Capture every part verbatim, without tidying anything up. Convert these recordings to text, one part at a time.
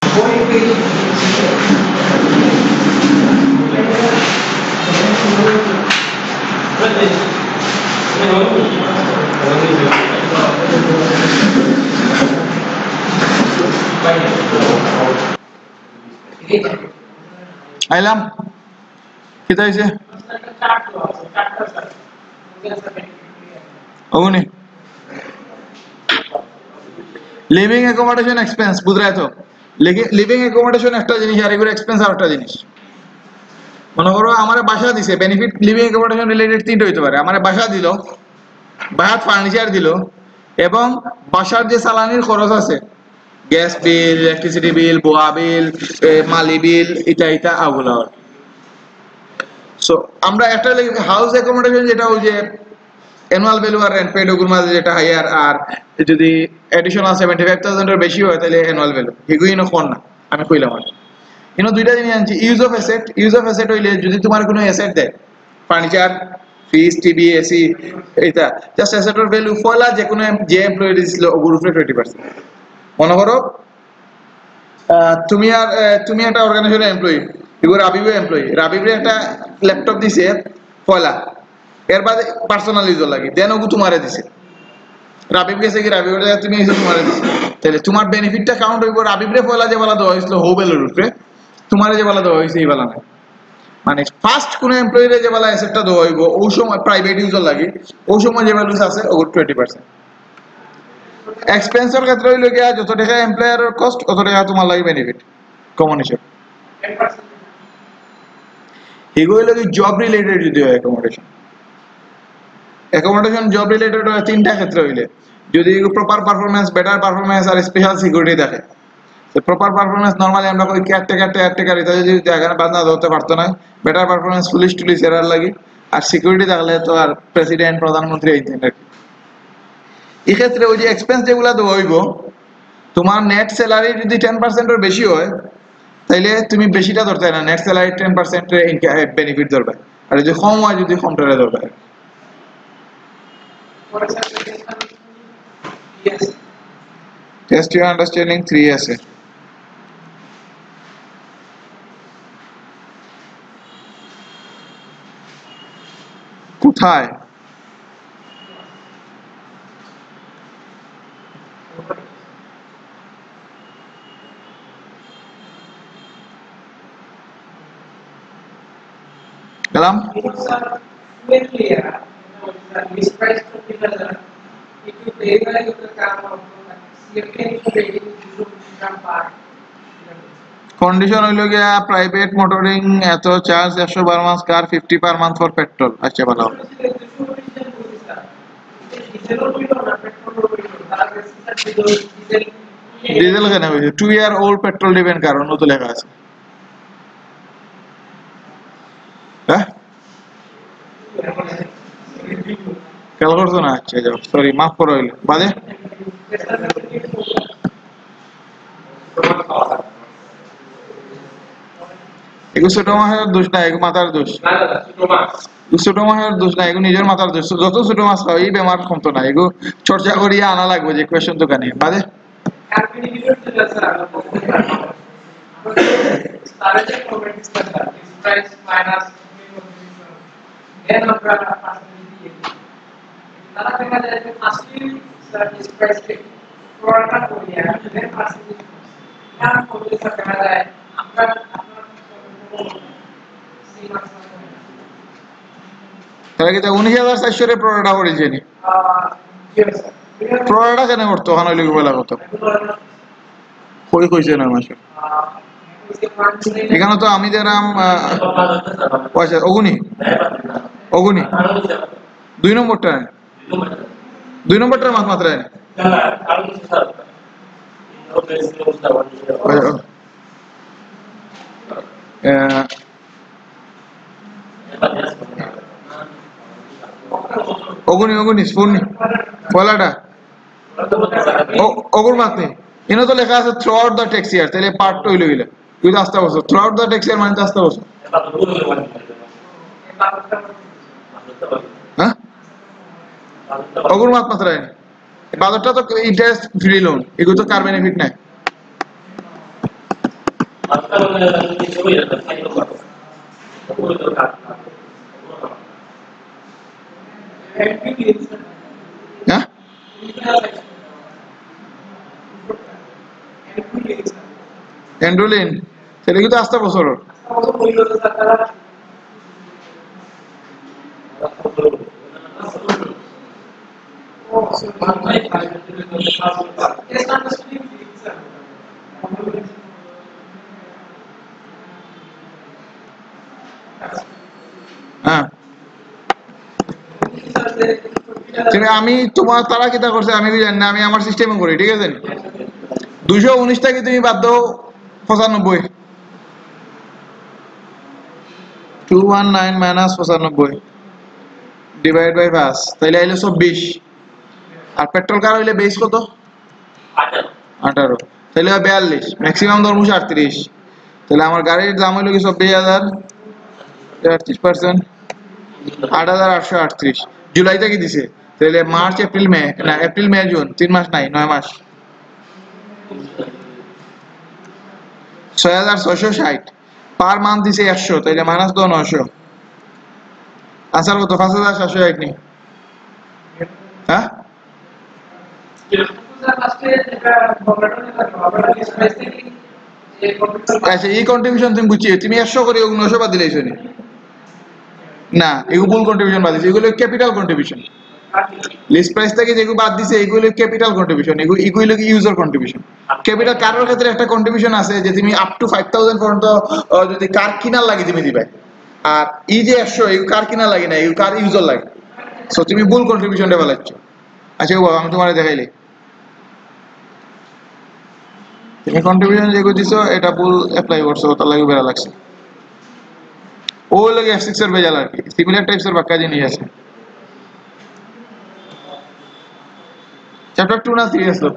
আইলাম কি তাইছে ওগুনি লিভিং অ্যাকোমোডেশন এক্সপেন্স বুঝরাই তো লিভিং অ্যাকোমোডেশন একটা জিনিস আর এগুলো এক্সপেন্স আর একটা জিনিস মনে করো আমার বাসা দিছে বেনিফিট লিভিং অ্যাকোমোডেশন রিলেটেড তিনটা হইতে পারে আমার বাসা দিল বাসার ফার্নিচার দিল এবং বাসার যে চালানির খরচ আছে গ্যাস বিল ইলেকট্রিসিটি বিল বোয়া বিল মালি বিল এটা এটা আগুলো সো আমরা একটা হাউস অ্যাকোমোডেশন যেটা ওই যে অ্যানুয়াল ভ্যালু আর রেন্ট পেড ওগুলোর মাঝে যেটা হাইয়ার আর যদি অ্যাডিশনাল সেভেন্টি ফাইভ থাউজেন্ডের বেশি হয় তাহলে অ্যানুয়াল ভ্যালু এগুলো ইনো কোন না আমি কইলাম আর ইনো দুইটা জিনিস আনছি use of asset use of asset হইলে যদি তোমার কোনো অ্যাসেট দেয় ফার্নিচার ফ্রিজ টিভি এসি এটা জাস্ট অ্যাসেটের ভ্যালু ফলা যে কোনো যে এমপ্লয়ি দিছিল ওগুলোর উপরে টোয়েন্টি পার্সেন্ট মনে করো তুমি আর তুমি একটা অর্গানাইজেশনের এমপ্লয়ি এগুলো রাবিবের এমপ্লয়ি রাবিবের একটা ল্যাপটপ দিছে পয়লা এর বাদে পার্সোনাল ইউজার লাগে দেন ওগু তোমারে দিছে রাবিব গেছে কি রাবিবের তুমি এসে তোমারে দিছে তাহলে তোমার বেনিফিটটা কাউন্ট হইব রাবিবরে পয়লা যে বলা দেওয়া হয়েছিল হোবেলের উপরে তোমারে যে বলা দেওয়া হয়েছে এই বেলা না মানে ফার্স্ট কোন এমপ্লয়িরে যে বলা অ্যাসেটটা দেওয়া হইব ওই সময় প্রাইভেট ইউজার লাগে ওই সময় যে ভ্যালুস আছে ওগুলো টোয়েন্টি পার্সেন্ট এক্সপেন্সের ক্ষেত্রে হইল গিয়া যত টাকা এমপ্লয়ারের কস্ট তত টাকা তোমার লাগে বেনিফিট কমন হিসেবে এগুলো হইল কি জব রিলেটেড যদি হয় অ্যাকোমোডেশন অ্যাকোমোডেশন জব রিলেটেড হয় তিনটা ক্ষেত্রে হইলে যদি প্রপার পারফরম্যান্স বেটার পারফরম্যান্স আর স্পেশাল সিকিউরিটি দেখে তো প্রপার পারফরম্যান্স নরমালি আমরা কই কেয়ারটেকার কেয়ারটেকার এটা যদি জায়গা বাঁধা ধরতে পারতো না বেটার পারফরম্যান্স পুলিশ টুলিশ এরার লাগে আর সিকিউরিটি থাকলে তো আর প্রেসিডেন্ট প্রধানমন্ত্রী এই তিনটা এই ক্ষেত্রে ওই যে এক্সপেন্স যেগুলো দেওয়া হইব তোমার নেট স্যালারি যদি টেন পার্সেন্টের বেশি হয় তাইলে তুমি বেশিটা ধরতে না নেট স্যালারি টেন পার্সেন্টের বেনিফিট ধরবে আর যদি কম হয় যদি কমটারে ধরবে টেস্ট ইউর আন্ডারস্ট্যান্ডিং থ্রি আছে কোথায় গেলাম কন্ডিশন হইল গিয়া প্রাইভেট মোটরিং এত চার্জ একশো বার মাস কার fifty per month for petrol আচ্ছা ভালো ডিজেল কেন হয়েছে টু ইয়ার ওল্ড পেট্রোল দিবেন কারণ ও তো লেখা আছে হ্যাঁ খেয়াল করছো না আচ্ছা যাও সরি মাফ করো হইলো বাদে এগুলো ছোট মাছের দোষ না এগুলো মাথার দোষ ছোট মাছের দোষ না এগুলো নিজের মাথার দোষ যত ছোট মাছ খাও এই বেমার কমতো না এগুলো চর্চা করিয়া আনা লাগবে যে কোয়েশ্চন দোকানে বাদে তাহলে কি উনিশ হাজার চারশো রে প্রোডাক্ট করেছে নি প্রোডাক্ট কেন করতো ওখানে হইলে বলা কত কই কইছে না মাসে এখানে তো আমি যেরাম পয়সা অগুনি অগুনি দুই নম্বরটা দুই নম্বরটার মাছ মাত্রায় অগুনি অগুনি স্পূর্ণি পয়লাটা অগুর মাত নেই এনে তো লেখা আছে throughout the tax year তাহলে পার্ট তো হইলো গেলে তুই তো আসতে বছর throughout the tax year মানে তো আসতে বছর হ্যাঁ অগুর মাত মাত্রায় বাজারটা তো ইন্টারেস্ট ফ্রি লোন এগুলো তো কার বেনিফিট নাই হ্যাঁ এন্ড্রোলিন সেটা কিন্তু আস্তে বছর হ্যাঁ আমি তোমার তারা কিতা করছে আমি জানি না আমি আমার সিস্টেমে করি ঠিক আছে দুইশো উনিশ টাকে তুমি বাদ দাও পঁচানব্বই টু ওয়ান নাইন মাইনাস পঁচানব্বই ডিভাইড বাই পাঁচ তাইলে আইলে চব্বিশ আর পেট্রোল কার হইলে বেস কত আঠারো তাহলে বিয়াল্লিশ ম্যাক্সিমাম ধর্মশ আটত্রিশ তাহলে আমার গাড়ির দাম হইল কি চব্বিশ হাজার আটত্রিশ পার্সেন্ট আট হাজার আটশো আটত্রিশ জুলাইতে কি দিছে তাহলে মার্চ এপ্রিল মে না এপ্রিল মে জুন তিন মাস নাই নয় মাস ছয় হাজার ছয়শো ষাট পার মান্থ দিছে একশো তাইলে মাইনাস দো নয়শো আনসার কত পাঁচ হাজার সাতশো এক নি হ্যাঁ আচ্ছা এই কন্ট্রিবিউশন তুমি বুঝছি তুমি একশো করে নয়শো বাদ দিলেছো নি না এগুলো ভুল কন্ট্রিবিউশন বাদ দিছে এগুলো ক্যাপিটাল কন্ট্রিবিউশন লিস্ট প্রাইস থেকে যেগুলো বাদ দিছে এগুলো ক্যাপিটাল কন্ট্রিবিউশন এগুলো এগুলো কি ইউজার কন্ট্রিবিউশন ক্যাপিটাল কারের ক্ষেত্রে একটা কন্ট্রিবিউশন আছে যে তুমি আপ টু ফাইভ থাউজেন্ড পর্যন্ত যদি কার কিনার লাগে তুমি দিবে আর এই যে একশো এই কার কিনার লাগে না এই কার ইউজার লাগে সো তুমি ভুল কন্ট্রিবিউশনটা বলাচ্ছ আচ্ছা বাবা আমি তোমারে দেখাইলে তুমি কন্ট্রিবিউশন যেগুলো দিছো এটা ভুল অ্যাপ্লাই করছো তার লাগে বেড়া লাগছে ও লাগে এফ সিক্স এর বেজাল আর কি সিমিলার টাইপস এর বাক্কা জিনিস আছে চ্যাপ্টার টু না থ্রি আসলো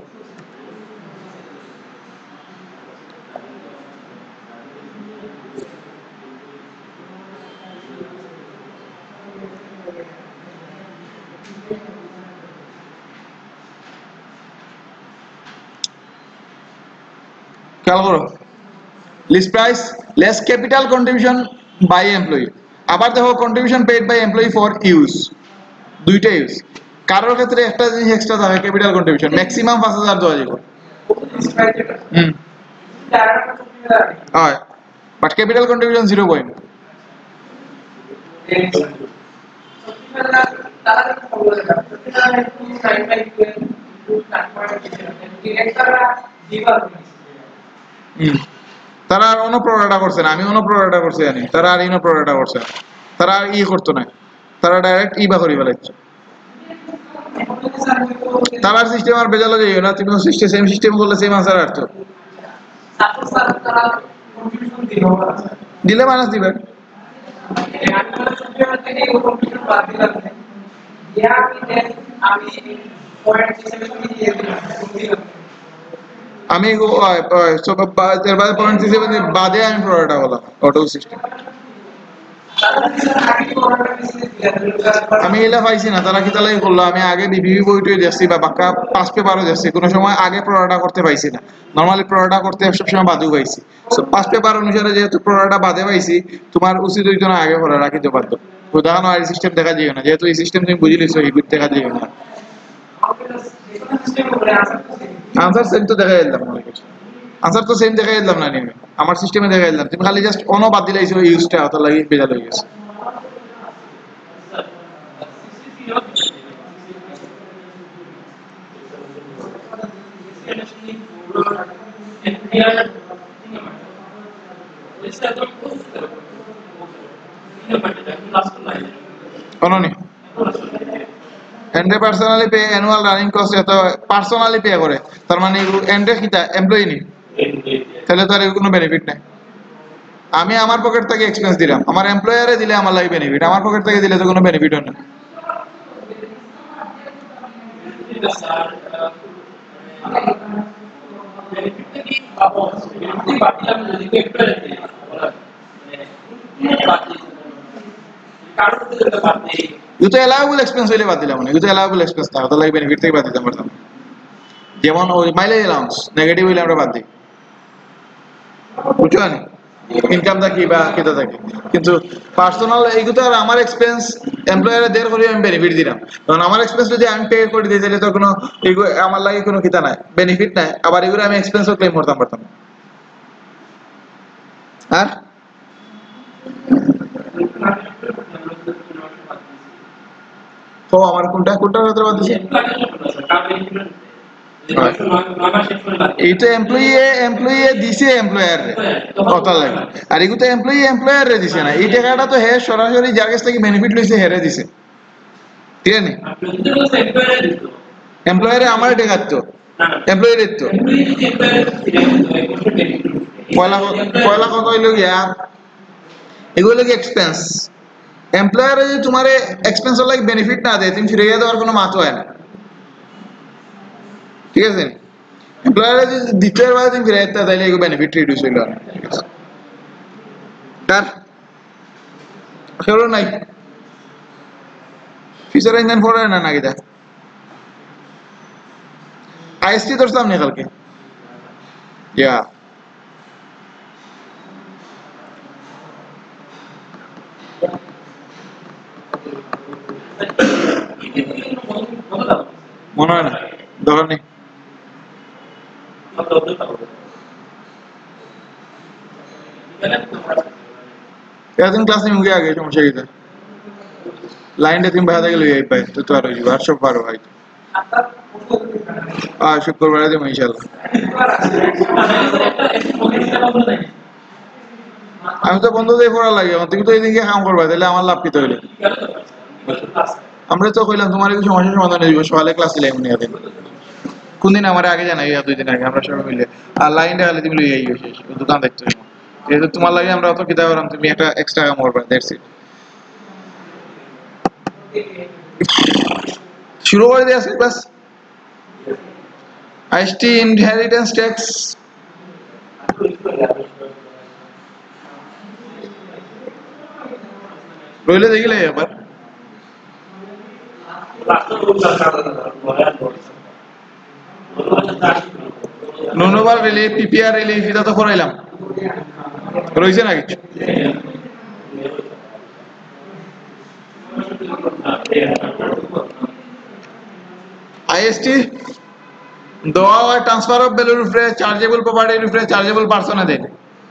খেয়াল করো list price less capital contribution by employee আবার দেখো contribution paid by employee for use দুইটা ইউজ কারোর ক্ষেত্রে একটা জিনিস এক্সট্রা থাকে ক্যাপিটাল কন্ট্রিবিউশন ম্যাক্সিমাম পাঁচ হাজার দেওয়া যাবে হুম হয় but capital contribution zero point তারা আর অন্য প্রোডাক্টটা করছে না আমি অন্য প্রোডাক্টটা করছি জানি তারা আর ইনো প্রোডাক্টটা করছে তারা আর ই করতো না তারা ডাইরেক্ট ইবা করে ফেলাচ্ছে তারা সিস্টেম আর বেজালো যাইও না তুমি সিস্টেম সেম সিস্টেম করলে সেম আনসার আর তো দিলে মাইনাস দিবে আমি বাদে আমি প্রোডাক্টটা বলা অটো সিস্টেম আমি এলা পাইছি না তারা কি তালাই করলো আমি আগে বিবিবি বইটই যাচ্ছি বা বাক্কা পাঁচ পেপারও যাচ্ছি কোনো সময় আগে প্রোডাক্টটা করতে পাইছি না নর্মালি প্রোডাক্টটা করতে সবসময় বাদেও পাইছি সো পাঁচ পেপার অনুসারে যেহেতু প্রোডাক্টটা বাদে পাইছি তোমার উচিত হইতো না আগে পড়া রাখিতে পারতো উদাহরণ আর সিস্টেম দেখা যাইও না যেহেতু এই সিস্টেম তুমি বুঝে লিখছো এই দেখা যাইও না আনসার সেম তো দেখা দিলাম না কিছু আনসার তো সেম দেখা দিলাম না আমি আমার সিস্টেমে দেখা দিলাম তুমি খালি জাস্ট অন বাদ দিলাইছো ইউজটা অত লাগি বেজাল হয়ে গেছে কোননি এন্ডে personally pay annual running cost এত পার্সোনালি পে করে তার মানে এন্ডে কিটা এমপ্লয়ি নি তাহলে তার কোনো বেনিফিট নাই আমি আমার পকেট থেকে এক্সপেন্স দিলাম আমার এমপ্লয়ারে দিলে আমার লাগে বেনিফিট আমার পকেট থেকে দিলে তো কোনো বেনিফিট হয় না ইউতো অ্যালাউবল এক্সপেন্স হইলে বাদ দিলাম না ইউতো অ্যালাউবল এক্সপেন্স না তাহলে বেনিফিট থেকে বাদ দিতাম পারতাম যেমন ওই মাইলেজ অ্যালাউন্স নেগেটিভ হইলে আমরা বাদ দিই বুঝছো না ইনকাম থাকি বা কেটা থাকি কিন্তু পার্সোনাল এইগুলো আর আমার এক্সপেন্স এমপ্লয়ারে দের করে আমি বেনিফিট দিলাম কারণ আমার এক্সপেন্স যদি আমি পে করে দিই তাহলে তো কোনো এগুলো আমার লাগে কোনো কিতা নাই বেনিফিট নাই আবার এগুলো আমি এক্সপেন্সও ক্লেম করতাম পারতাম আর তো আমার কোনটা কোনটা কথা বাদ দিছি এইটা এমপ্লয়ি এমপ্লয়ি দিছে এমপ্লয়ার কথা লাগে আর এগুলো এমপ্লয়ি এমপ্লয়ার রে দিছে না এই টাকাটা তো হে সরাসরি যার কাছ থেকে বেনিফিট লইছে হেরে দিছে ঠিক আছে এমপ্লয়ারে আমার টাকা তো এমপ্লয়ি রে তো পয়লা পয়লা কথা হইল গিয়া এগুলো কি এক্সপেন্স এমপ্লয়ার যদি তোমার এক্সপেন্স লাগে বেনিফিট না দেয় তুমি ফিরে দেওয়ার কোনো মাত্র হয় না ঠিক আছে এমপ্লয়ার যদি দ্বিতীয় বার তুমি ফিরে দিতে তাহলে এগুলো বেনিফিট রিডিউস হইল কার সেগুলো নাই ফিচার ইঞ্জিন ফোর না নাকি দা আইএসটি তোর সামনে কালকে ইয়া মনে হয় না দরকার নেই এতদিন ক্লাস নিয়ে মুখে আগে সমস্যা কি লাইনটা তুমি বাইরে থেকে লইয়াই পাই তো তো আর হইব আর সব পারো হয়তো আহ শুক্রবারে দেবো ইনশাল্লাহ আমি তো বন্ধ দিয়ে পড়া লাগে তুমি তো এইদিকে কাম করবা তাহলে আমার লাভ কিতে হইলে আমরা তো কইলাম তোমার কিছু সমস্যার সমাধান দিব সকালে ক্লাস দিলাম নিয়ে দিন কোন দিন আমার আগে জানাই দুই দিন আগে আমরা সবাই মিলে আর লাইনটা খালি তুমি লইয়াই শেষ দোকান দেখতে হইব যেহেতু তোমার লাগে আমরা অত কিতাব করাম তুমি একটা এক্সট্রা কাম করবা দ্যাটস ইট শুরু করে দিয়ে আসি ক্লাস আইএসটি ইনহেরিটেন্স ট্যাক্স রইলে দেখিলে এবার ননবার রিলিফ পিপিআর রিলিফ এটা তো করাইলাম রয়েছে না কিছু আইএসটি দেওয়া হয় ট্রান্সফার অফ ভ্যালুর উপরে চার্জেবল প্রপার্টির উপরে চার্জেবল পার্সনে দেন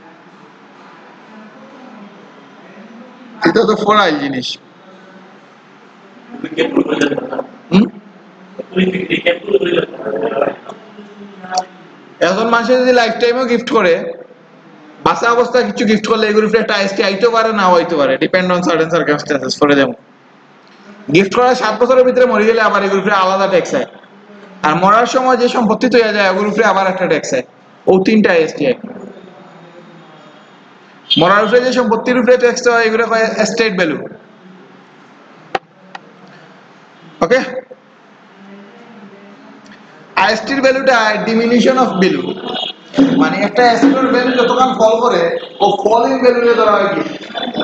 এটা তো ফরাইল জিনিস এখন মানুষের যদি লাইফ টাইমও গিফট করে বাসা অবস্থা কিছু গিফট করলে এগুলো একটা আইএসটি আইতে পারে না হইতে পারে depend on certain circumstances for যেমন গিফট করার সাত বছরের ভিতরে মরে গেলে আবার এগুলো আলাদা ট্যাক্স হয় আর মরার সময় যে সম্পত্তি তৈরি যায় ওগুলোর উপরে আবার একটা ট্যাক্স হয় ও তিনটা আইএসটি হয় মরার উপরে যে সম্পত্তির উপরে ট্যাক্স হয় এগুলো হয় এস্টেট ভ্যালু ওকে আইএসটির ভ্যালুটা ডিমিনিশন অফ ভ্যালু মানে একটা অ্যাসেটের ভ্যালু যতক্ষণ ফল করে ও ফলিং ভ্যালুতে ধরা হয় কি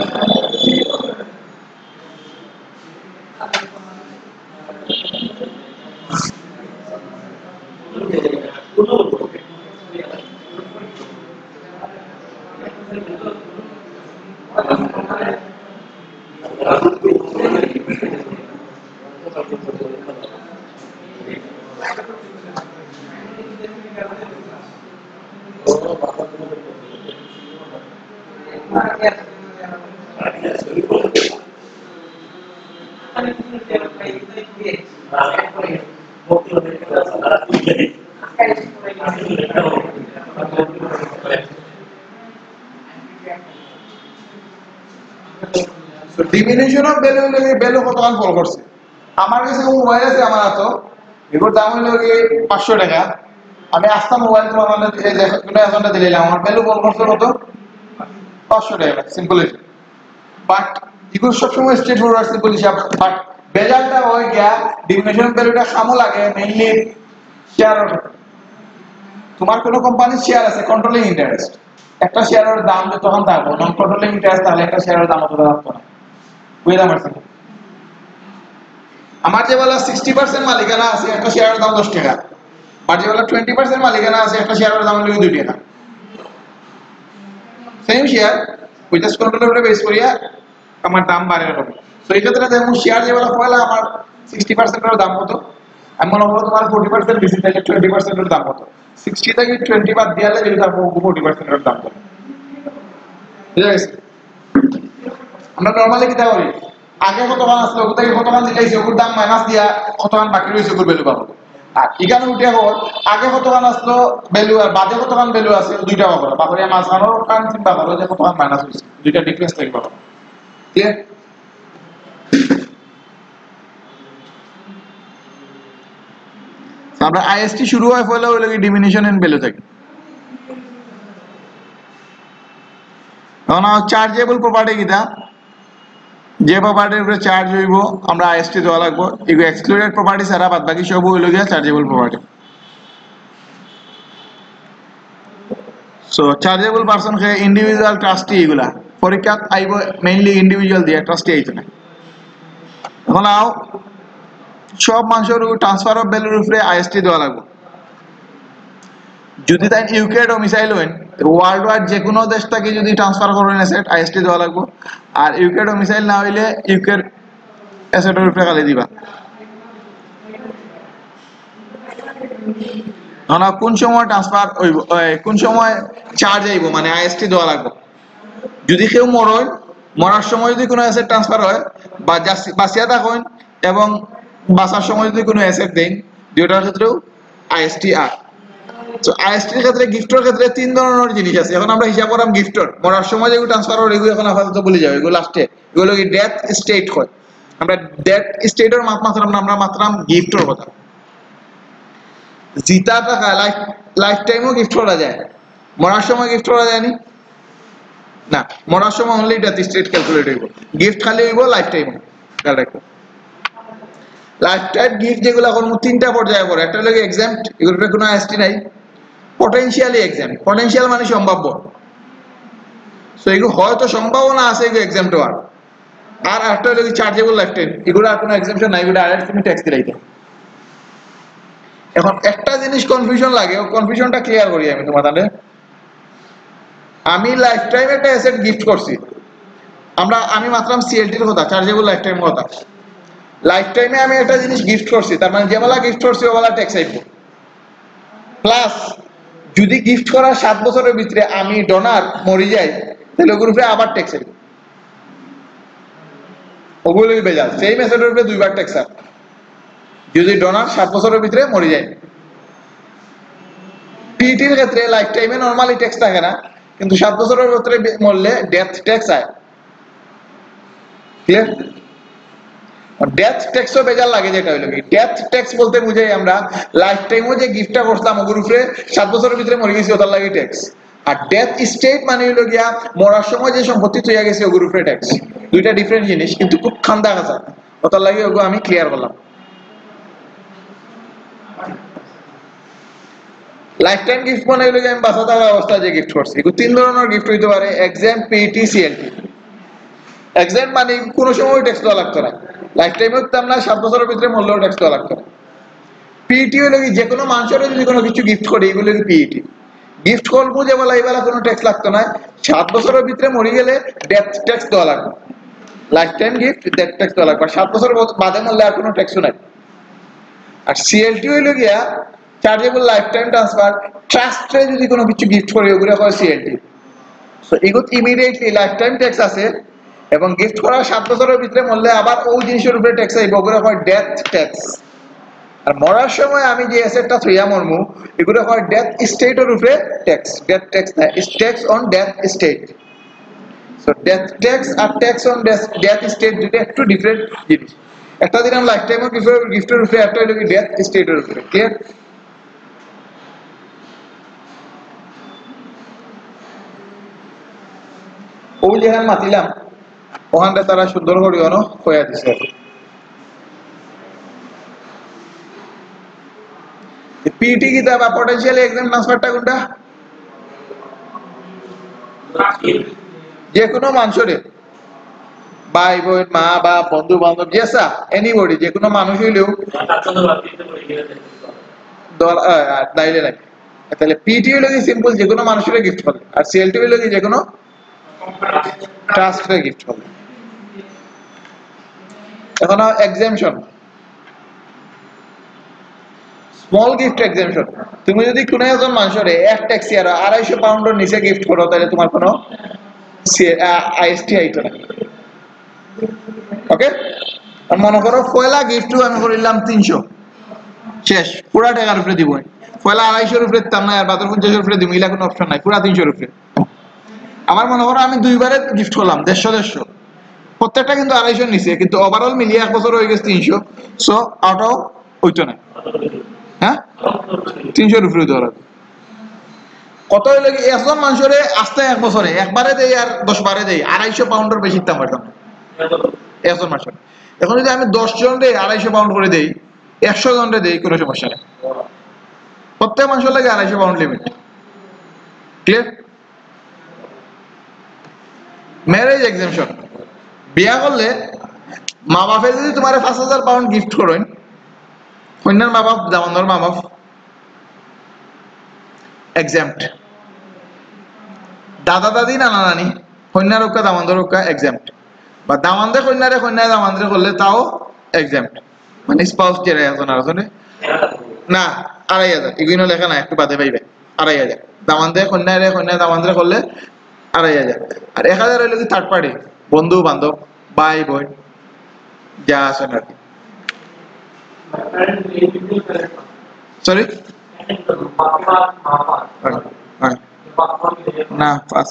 ডিমিনিশন অফ ভ্যালু লাগে ভ্যালু কতক্ষণ ফল করছে আমার কাছে মোবাইল আছে আমার হাতে এগুলোর দাম হলো কি পাঁচশো টাকা আমি আস্তা মোবাইল তোমার এখনটা দিলাম আমার ভ্যালু ফল করছে কত পাঁচশো টাকা সিম্পল বাট এগুলো সবসময় স্ট্রেট ফরওয়ার্ড সিম্পল হিসাব বাট বেজালটা হয় গিয়া ডিমিনিশন অফ ভ্যালুটা খামো লাগে মেইনলি শেয়ারের তোমার কোনো কোম্পানির শেয়ার আছে কন্ট্রোলিং ইন্টারেস্ট একটা শেয়ারের দাম যতক্ষণ থাকবো নন কন্ট্রোলিং ইন্টারেস্ট তাহলে একটা শেয়ারের দাম অতটা থাকতো না বুঝলাম পারছেন আমার যে বলা সিক্সটি পার্সেন্ট মালিকানা আছে একটা শেয়ারের দাম দশ টাকা আর যে বলা টোয়েন্টি পার্সেন্ট মালিকানা আছে একটা শেয়ারের দাম হলো দুই টাকা সেম শেয়ার উইটাস কন্ট্রোলের উপরে বেস করিয়া আমার দাম বাড়ে হবে। তো এই ক্ষেত্রে দেখুন শেয়ার যেগুলো পয়লা আমার সিক্সটি পার্সেন্টের দাম কত, আমি মনে করো তোমার ফোর্টি পার্সেন্ট বেশি থাকে টোয়েন্টি পার্সেন্টের দাম কত, সিক্সটি থেকে টোয়েন্টি বাদ দিয়ালে যদি থাকবো ফোর্টি পার্সেন্টের দাম কত। ঠিক আছে, আমরা নর্মালি কি করি আগে কতক্ষণ আসলো ওগুলো থেকে কতক্ষণ দিলাইছে ওগুলোর দাম মাইনাস দিয়া কতক্ষণ বাকি রয়েছে ওগুলোর ভ্যালু পাবো। আর এখানে উঠে হল আগে কতক্ষণ আসলো ভ্যালু আর বাদে কতক্ষণ ভ্যালু আছে দুইটা পাবো, বাবরে মাঝখানেও কারণ চিন্তা করো যে কতক্ষণ মাইনাস হয়েছে, দুইটা ডিফারেন্স থেকে পাবো। ঠিক আছে, আমরা আইএসটি শুরু হয় ফলে ওই লাগে ডিমিনিশন ইন ভ্যালু থাকে। এখন চার্জেবল প্রপার্টি কিটা, যে প্রপার্টির উপরে চার্জ হইব আমরা আইএসটি দেওয়া লাগবে, এগুলো এক্সক্লুডেড প্রপার্টি ছাড়া বাদ বাকি সব হইল গিয়া chargeable property. So chargeable person কে ইন্ডিভিজুয়াল ট্রাস্টি এগুলা পরীক্ষাত আইব মেইনলি ইন্ডিভিজুয়াল দিয়ে ট্রাস্টি আইতো না। এখন আও সব মানুষের ট্রান্সফার অফ ভ্যালুর উপরে আইএসটি দেওয়া লাগবে। যদি তাই ইউকে ডোমিসাইল হইন ওয়ার্ল্ড ওয়াইড যে কোনো দেশ থেকে যদি ট্রান্সফার করেন অ্যাসেট আইএসটি দেওয়া লাগবে, আর ইউকে ডোমিসাইল না হইলে ইউকের অ্যাসেটের উপরে খালি দিবা। না কোন সময় ট্রান্সফার হইব কোন সময় চার্জ আইব মানে আইএসটি দেওয়া লাগবে। যদি কেউ মরয় মরার সময় যদি কোনো অ্যাসেট ট্রান্সফার হয় বা বাঁচিয়া থাকেন এবং বাঁচার সময় যদি কোনো অ্যাসেট দেন দুইটার ক্ষেত্রেও আইএসটি আর। তো আইএসটির ক্ষেত্রে গিফটের ক্ষেত্রে তিন ধরনের জিনিস আছে। এখন আমরা হিসাব করাম গিফটের মরার সময় যেগুলো ট্রান্সফার হয় এগুলো এখন আপাতত বলে যাবে, এগুলো লাস্টে এগুলো কি ডেথ স্টেট হয়। আমরা ডেথ স্টেটের মাপ মাত্রাম না আমরা মাত্রাম গিফটের কথা। জিতা টাকা লাইফ লাইফ টাইমও গিফট করা যায়, মরার সময় গিফট করা যায়নি না, মরার সময় অনলি ডেথ স্টেট ক্যালকুলেট হইব, গিফট খালি হইব লাইফ টাইম। খেয়াল রাখবো লাইফ টাইম গিফট যেগুলো এখন তিনটা পর্যায়ে পড়ে, একটা হলো এক্সাম্পট, এগুলোতে কোনো আইএসটি নাই, পটেনশিয়ালি এক্সাম্পট, পটেনশিয়াল মানে সম্ভাব্য, সো এগুলো হয়তো সম্ভাবনা আছে এগুলো এক্সাম্পট হওয়ার, আর একটা হলো চার্জেবল লাইফ টাইম, এগুলো আর কোনো এক্সাম্পশন নাই, এগুলো ডাইরেক্ট তুমি ট্যাক্স দিলাইতে। এখন একটা জিনিস কনফিউশন লাগে, ও কনফিউশনটা ক্লিয়ার করি আমি তোমাদের। আমি লাইফ টাইম একটা অ্যাসেট গিফট করছি, আমরা আমি মাত্রাম সিএলটির কথা, চার্জেবল লাইফ টাইম কথা। লাইফ টাইমে আমি একটা জিনিস গিফট করছি, তার মানে যেবেলা গিফট করছি ওবেলা ট্যাক্স আইব। প্লাস যদি গিফট করার সাত বছরের ভিতরে আমি ডোনার মরি যাই তাহলে ওগুলোর উপরে আবার ট্যাক্স আইব, ওগুলোই বেজাল সেই মেসেজের উপরে দুইবার ট্যাক্স আইব যদি ডোনার সাত বছরের ভিতরে মরে যায়। পিটির ক্ষেত্রে লাইফ টাইমে নরমালি ট্যাক্স থাকে না, কিন্তু সাত বছরের ভিতরে মরলে ডেথ ট্যাক্স আয়। ক্লিয়ার? ডেথ ট্যাক্সও বেজাল লাগে, যেটা হইলো কি ডেথ ট্যাক্স বলতে বুঝাই আমরা লাইফ টাইমও যে গিফটটা করতাম ওগুলোর উপরে সাত বছরের ভিতরে মরে গেছি ওটার লাগে ট্যাক্স। আর ডেথ স্টেট মানে হইলো গিয়া মরার সময় যে সম্পত্তি তৈরি গেছে ওগুলোর উপরে ট্যাক্স। দুইটা ডিফারেন্ট জিনিস কিন্তু খুব খান্দা কাঁচা, ওটার লাগে ওগুলো আমি ক্লিয়ার করলাম। লাইফ টাইম গিফট মানে হইলো আমি বাঁচা থাকা অবস্থায় যে গিফট করছি, এগুলো তিন ধরনের গিফট হইতে পারে, এক্সাম, পিটি, সিএলটি। এক্সাম মানে কোনো সময় ট্যাক্স দেওয়া লাগতো না, লাইফ টাইমে উঠতাম না, সাত বছরের ভিতরে মরলেও ট্যাক্স দেওয়া লাগতো না। পিইটি হলো কি যে কোনো মানুষের যদি কোনো কিছু গিফট করে এগুলো কি পিইটি। গিফট করবো যে বেলা এই বেলা কোনো ট্যাক্স লাগতো না, সাত বছরের ভিতরে মরে গেলে ডেথ ট্যাক্স দেওয়া লাগবে, lifetime gift death tax দেওয়া লাগবে, সাত বছর বাদে মরলে আর কোনো ট্যাক্সও নাই। আর সিএলটি হইলো গিয়া চার্জেবল লাইফ টাইম ট্রান্সফার, ট্রাস্টে যদি কোনো কিছু গিফট করে ওগুলো হয় সিএলটি। সো এগুলো ইমিডিয়েটলি লাইফ টাইম ট্যাক্স আছে এবং গিফট করার সাত বছরের ভিতরে মরলে আবার ওই জিনিসের উপরে ট্যাক্স আইব, ওগুলো হয় ডেথ ট্যাক্স। আর মরার সময় আমি যে অ্যাসেটটা থইয়া মরমু এগুলো হয় ডেথ স্টেটের উপরে ট্যাক্স, ডেথ ট্যাক্স না, tax on death estate. So death tax আর ট্যাক্স অন ডেথ স্টেট দুটো একটু ডিফারেন্ট জিনিস। একটা দিলাম লাইফ টাইমের গিফটের উপরে, একটা হলো কি ডেথ স্টেটের উপরে। ক্লিয়ার? ওই যেখানে মাতিলাম ওখানটা তারা সুন্দর করে হইয়া দিছে। পিটি কি বা পটেনশিয়াল এক্সাম ট্রান্সফারটা কোনটা? যে কোনো মানুষের ভাই বোন মা বা বন্ধু বান্ধব জেসা এনিবডি যে কোনো মানুষ হইলেও তাইলে নাই। তাহলে পিটি হইলো কি সিম্পল যে কোনো মানুষের গিফট করে, আর সিএলটি হইলো কি যে কোনো ট্রাস্টে গিফট হবে। এখন এক্সাম্পশন, স্মল গিফট এক্সাম্পশন। তুমি যদি কোনো একজন মানুষের এক ট্যাক্সি আর আড়াইশো পাউন্ডের নিচে গিফট করো তাহলে তোমার কোনো আইএসটি আইতো না। ওকে, মনে করো পয়লা গিফট আমি করিলাম তিনশো, শেষ, পুরা টাকার উপরে দিব। পয়লা আড়াইশোর উপরে দিতাম না, আর বাদর পঞ্চাশের উপরে দিব, এগুলা কোনো অপশন নাই, পুরা তিনশোর উপরে। আমার মনে করো আমি দুইবারে গিফট করলাম দেড়শো দেড়শো, প্রত্যেকটা কিন্তু আড়াইশোর নিচে, কিন্তু ওভারঅল মিলিয়ে এক বছর হয়ে গেছে তিনশো, সো আউটও হইতো না। হ্যাঁ, তিনশোর উপরে ধরা কত হইলে কি একজন মানুষের আস্তে এক বছরে একবারে দেয় আর দশ বারে দেয়, আড়াইশো পাউন্ডের বেশি দাম পারতাম একজন মানুষের। এখন যদি আমি দশ জন রে আড়াইশো পাউন্ড করে দেই, একশো জন রে দেই, কোনো সমস্যা নেই, প্রত্যেক মানুষের লাগে আড়াইশো pound limit. Clear? Marriage exemption, বিয়া করলে মা বাপে যদি তোমার পাঁচ হাজার পাউন্ড গিফট করেন, কন্যার মা বাপ দামানোর মা বাপ এক্সাম্পট, দাদা দাদি নানা নানি কন্যা রক্ষা দামান্দ রক্ষা এক্সাম্পট, বা দামান্দে কন্যারে কন্যায় দামান্দে করলে তাও এক্সাম্পট, মানে স্পাউস যেটা এখন আর না আড়াই হাজার, এগুলো লেখা না, একটু বাদে পাইবে। আড়াই হাজার দামান্দে কন্যারে কন্যায় দামান্দে করলে আড়াই হাজার, আর এক হাজার হইলে কি থার্ড পার্টি, বন্ধু বান্ধব ভাই বোন যা আছেন আর কি। সরি না, পাঁচ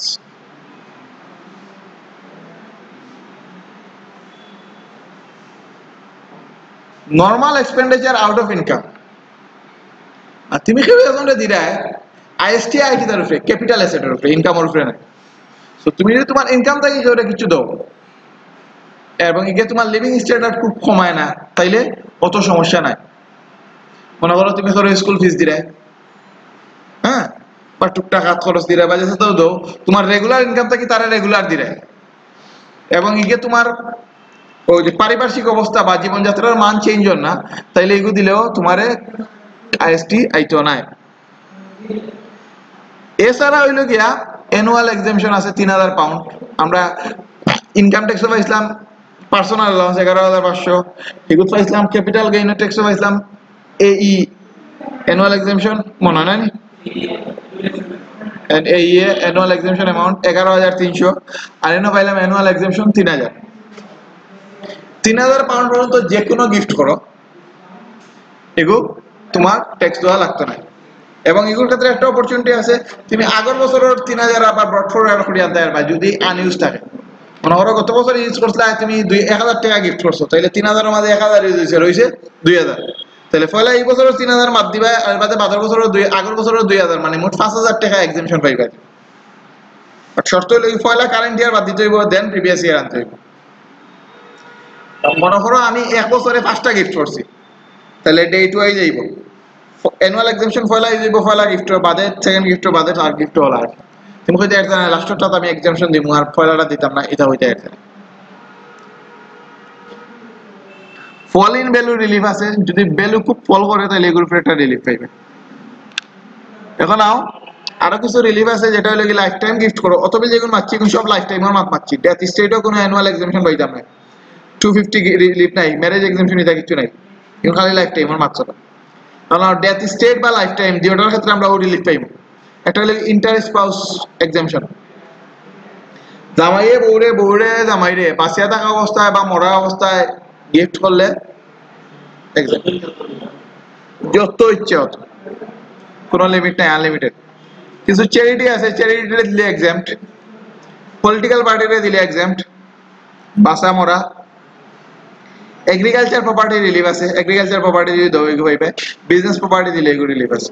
normal expenditure out of income. আর তুমি কেউ এখন দিরা আইএসটি আই কি তার উপরে, ক্যাপিটাল অ্যাসেটের উপরে, ইনকামের উপরে না। সো তুমি যদি তোমার ইনকাম থেকে কেউ কিছু দাও এবং একে তোমার লিভিং স্ট্যান্ডার্ড খুব কমায় না, তাইলে অত সমস্যা নাই। মনে করো তুমি ধরো স্কুল ফিস দিলে, হ্যাঁ, বা টুকটাক হাত খরচ দিলে, বা যেটা দাও দাও, তোমার রেগুলার ইনকাম থেকে তারা রেগুলার দিলে, এবং একে তোমার ওই যে পারিপার্শ্বিক অবস্থা বা জীবনযাত্রার মান চেঞ্জ হন না, তাইলে এগুলো দিলেও তোমার আইএসটি আইতো নাই। এছাড়া হইল গিয়া অ্যানুয়াল এক্সাম্পশন আছে তিন হাজার পাউন্ড। আমরা ইনকাম ট্যাক্স পাইছিলাম পার্সোনাল অ্যালাউন্স এগারো হাজার পাঁচশো, এগুলো পাইছিলাম ক্যাপিটাল গেইন ট্যাক্স পাইছিলাম এই অ্যানুয়াল এক্সাম্পশন মনে হয় না, এই অ্যানুয়াল এক্সাম্পশন অ্যামাউন্ট এগারো হাজার তিনশো, আর এনে পাইলাম অ্যানুয়াল এক্সাম্পশন তিন হাজার। তিন হাজার পাউন্ড পর্যন্ত যে কোনো গিফট করো, এগুলো তোমার ট্যাক্স দেওয়া লাগতো না। এবং এগুলোর ক্ষেত্রে একটা অপরচুনিটি আছে, তুমি আগের বছরের তিন হাজার আবার ব্রড ফরওয়ার্ড করে আনতে পারবা যদি আনইউজ থাকে। মনে করো গত বছর ইউজ করছিলে তুমি দুই এক হাজার টাকা গিফট করছো, তাহলে তিন হাজারের মাঝে এক হাজার ইউজ হয়েছে, রয়েছে দুই হাজার, তাহলে পয়লা এই বছরের তিন হাজার মাত দিবা, আর বাদে বাদর বছরের দুই আগের বছরের দুই হাজার, মানে মোট পাঁচ হাজার টাকা এক্সাম্পশন পাইবা। বাট শর্ত হইলে পয়লা কারেন্ট ইয়ার বাদ দিতে হইব, দেন প্রিভিয়াস ইয়ার আনতে হইব। মনে করো আমি এক বছরে পাঁচটা গিফট করছি, তাহলে ডেট ওয়াইজ যাইব, অ্যানুয়াল এক্সাম্পশন পয়লা যাইব, পয়লা গিফট বাদে সেকেন্ড গিফট বাদে থার্ড গিফট হল। আর তুমি কইতে একটা লাস্টটা আমি এক্সাম্পশন দিমু আর পয়লাটা দিতাম না, এটা হইতে একটা ফল ইন ভ্যালু রিলিফ আছে। যদি ভ্যালু খুব ফল করে তাহলে এগুলোর উপরে একটা রিলিফ পাইবে। এখন আও আরো কিছু রিলিফ আছে, যেটা হলো কি লাইফ টাইম গিফট করো, অথবা যেগুলো মাচ্ছি সব লাইফ টাইমের মাত মাচ্ছি, ডেথ স্টেটও কোনো অ্যানুয়াল এক্সাম্পশন পাইতাম না, টু ফিফটি রিলিফ নাই, ম্যারেজ এক্সাম্পশন এটা কিছু নাই, কিন্তু খালি লাইফ টাইমের মাত্র। কারণ ডেথ স্টেট বা লাইফ টাইম দুটোর ক্ষেত্রে আমরা ও রিলিফ পাইব। একটা হলো ইন্টার স্পাউস এক্সাম্পশন, জামাইয়ে বউরে বউরে জামাইরে বাঁচিয়া থাকা অবস্থায় বা মরা অবস্থায় গিফট করলে যত ইচ্ছে হত, কোনো লিমিট নাই, আনলিমিটেড। কিছু চ্যারিটি আছে, চ্যারিটিতে দিলে এক্সাম্পট, পলিটিক্যাল পার্টিতে দিলে এক্সাম্পট, বাঁচা মরা। এগ্রিকালচার প্রপার্টি রিলিফ আছে, এগ্রিকালচার প্রপার্টি যদি দাও এগুলো পাইবে, বিজনেস প্রপার্টি দিলে এগুলো রিলিফ আছে।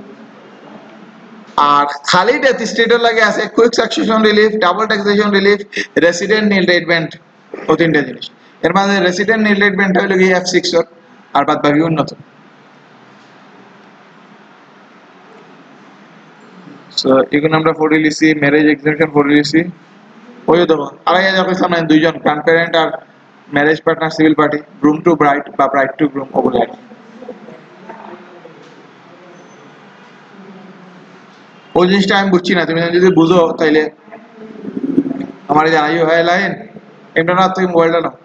আর খালি ডেথ স্টেটের লাগে আছে quick succession relief, double taxation relief, resident নিলডেটমেন্ট, ও তিনটা জিনিস। এর মাঝে রেসিডেন্ট নিলডেটমেন্ট হইল গিয়ে এফ সিক্স আর বাদ বাকি উন্নত। সো এগুলো আমরা পড়ে লিছি, ম্যারেজ এক্সাম্পশন পড়ে লিছি। ওই দেবো আড়াই হাজার কইছিলাম না, দুইজন গ্র্যান্ড প্যারেন্ট আর marriage partner civil party, groom to bride বা ব্রাইড টু গ্রুম, ওগুলো আর ওই জিনিসটা আমি বুঝছি না, তুমি যদি বুঝো তাইলে हमारे জানাইও হয় লাইন এমটা না তুই মোবাইলটা নাও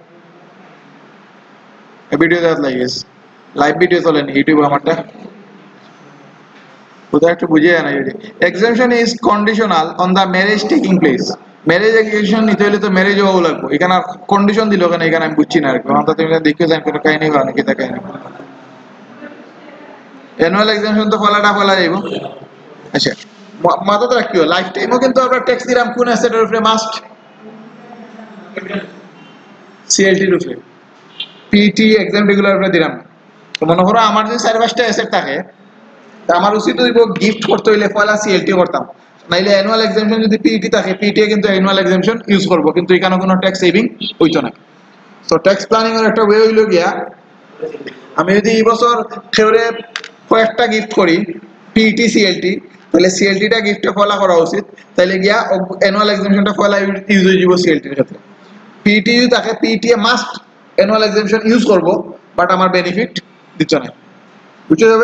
এই ভিডিও দাঁত লাগিস লাইভ ভিডিও চলেন ইউটিউব আমারটা কোথায় একটু বুঝিয়ে জানাই যদি exemption is conditional on the marriage taking place marriage exemption নিতে হলে তো ম্যারেজ হওয়া লাগবে এখানে আর কন্ডিশন দিল কেন এখানে আমি বুঝছি না আর কি অন্তত তুমি দেখে জান কোনো কাহিনী বা নাকি তা কাহিনী অ্যানুয়াল এক্সামশন তো ফলাটা ফলা যাইব আচ্ছা মাথাতে রাখিও লাইফ টাইমও কিন্তু আমরা ট্যাক্স দিলাম কোন অ্যাসেটের উপরে মাস্ট সিএলটি এর উপরে পিটি এক্সাম রেগুলার উপরে দিলাম তো মনে করো আমার যদি চার পাঁচটা অ্যাসেট থাকে তা আমার উচিত হইব গিফট করতে হইলে পয়লা সিএলটি করতাম নাইলে অ্যানুয়াল এক্সামশন যদি পিটি থাকে পিটি কিন্তু অ্যানুয়াল এক্সামশন ইউজ করব কিন্তু এখানে কোনো ট্যাক্স সেভিং হইতো না সো ট্যাক্স প্ল্যানিং এর একটা ওয়ে হইলো গিয়া আমি যদি এই বছর ফেব্রুয়ারি কয়েকটা গিফট করি পিটি সিএলটি তাহলে সিএলটিটা গিফটে ফলা করা উচিত তাহলে গিয়া অ্যানুয়াল এক্সামশনটা ফলা ইউজ হয়ে যাব সিএলটির ক্ষেত্রে পিটি যদি থাকে PT a must annual exemption use করব বাট আমার বেনিফিট দিচ্ছে না বুঝতে যাবে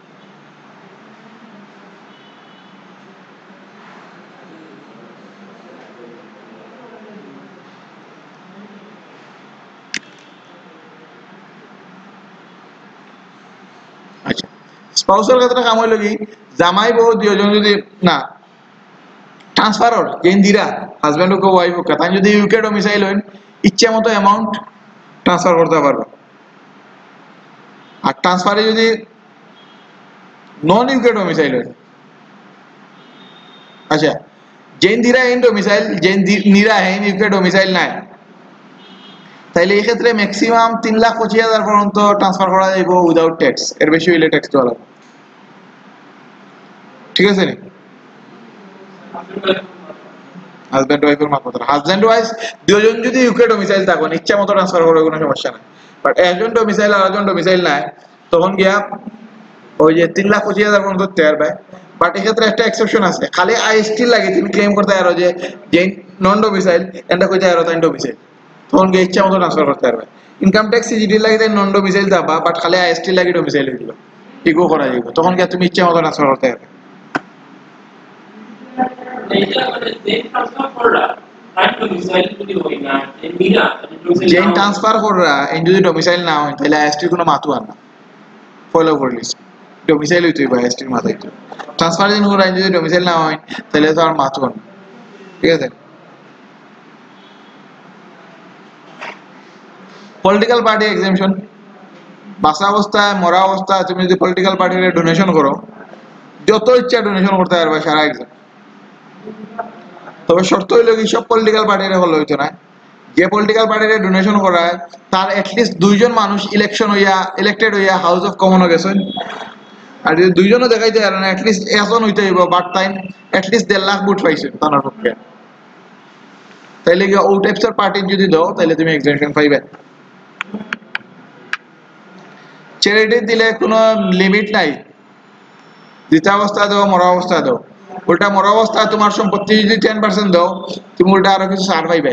আচ্ছা স্পাউসের ক্ষেত্রে কাম হইল কি জামাই বউ দুজন যদি না ট্রান্সফারর যেন দিরা হাজব্যান্ড ও ওয়াইফ ও তাই যদি ইউকে ডোমিসাইল হইন ইচ্ছা মতো অ্যামাউন্ট ট্রান্সফার করতে পারবে আর ট্রান্সফারে যদি নন ইউকে ডোমিসাইল হয় আচ্ছা যেন দিরা ইন ডোমিসাইল যেন নিরা হেন ইউকে ডোমিসাইল নাই তাইলে এই ক্ষেত্রে ম্যাক্সিমাম তিন লাখ পঁচিশ হাজার পর্যন্ত ট্রান্সফার করা যাইব উইদাউট ট্যাক্স এর বেশি হইলে ট্যাক্স দেওয়া লাগবে ঠিক আছে নি হাজব্যান্ড ওয়াইফের মাপ কথা হাজব্যান্ড ওয়াইফ দুজন যদি ইউকে ডোমিসাইল থাকেন ইচ্ছা মতো ট্রান্সফার করার কোনো সমস্যা নাই বাট একজন ডোমিসাইল আর একজন ডোমিসাইল নাই তখন গিয়া ওই যে তিন লাখ পঁচিশ হাজার পর্যন্ত দেওয়ার পায় বাট এক্ষেত্রে একটা এক্সেপশন আছে খালি আইএসটি লাগে তুমি ক্লেম করতে পারো যে যে নন ডোমিসাইল এটা কইতে পারো তাই ডোমিসাইল তখন গিয়ে ইচ্ছা মতো ট্রান্সফার করতে পারবে ইনকাম ট্যাক্স সিজিডি লাগে তাই নন ডোমিসাইল যাবা বাট খালি আইএসটি লাগে ডোমিসাইল হইল ইগো করা যাইব তখন গিয়ে তুমি ইচ্ছা মতো ট্রান্সফার করতে পারবে যেন ট্রান্সফার করা এন যদি ডোমিসাইল না হয় তাহলে আইএসটি কোনো মাতু আর না ফলো করলিস ডোমিসাইল হইতে হইব আইএসটির মাথায় ট্রান্সফার যেন করা যদি ডোমিসাইল না হয় তাহলে তো আর মাতু আর না ঠিক আছে পলিটিক্যাল পার্টি এক্সামশন বাসা অবস্থায় মরা অবস্থায় তুমি যদি পলিটিক্যাল পার্টির ডোনেশন করো যত ইচ্ছা ডোনেশন করতে পারবে সারা এক্সাম তবে শর্ত হইল কি সব পলিটিক্যাল পার্টির হল হইতো না যে পলিটিক্যাল পার্টির ডোনেশন করায় তার এটলিস্ট দুইজন মানুষ ইলেকশন হইয়া ইলেক্টেড হইয়া হাউস অফ কমন গেছেন আর যদি দুইজনও দেখাইতে পারে না এটলিস্ট এজন হইতে হইব বাট টাইম এটলিস্ট দেড় লাখ ভোট পাইছেন তার পক্ষে তাইলে কি ও টাইপসের পার্টি যদি দাও তাহলে তুমি এক্সামশন পাইবে চ্যারিটি দিলে কোনো লিমিট নাই দিতা অবস্থা দাও মরা অবস্থা দাও উল্টা মরা অবস্থা তোমার সম্পত্তি যদি টেন পার্সেন্ট দাও তুমি উল্টা আরো কিছু ছাড় পাইবে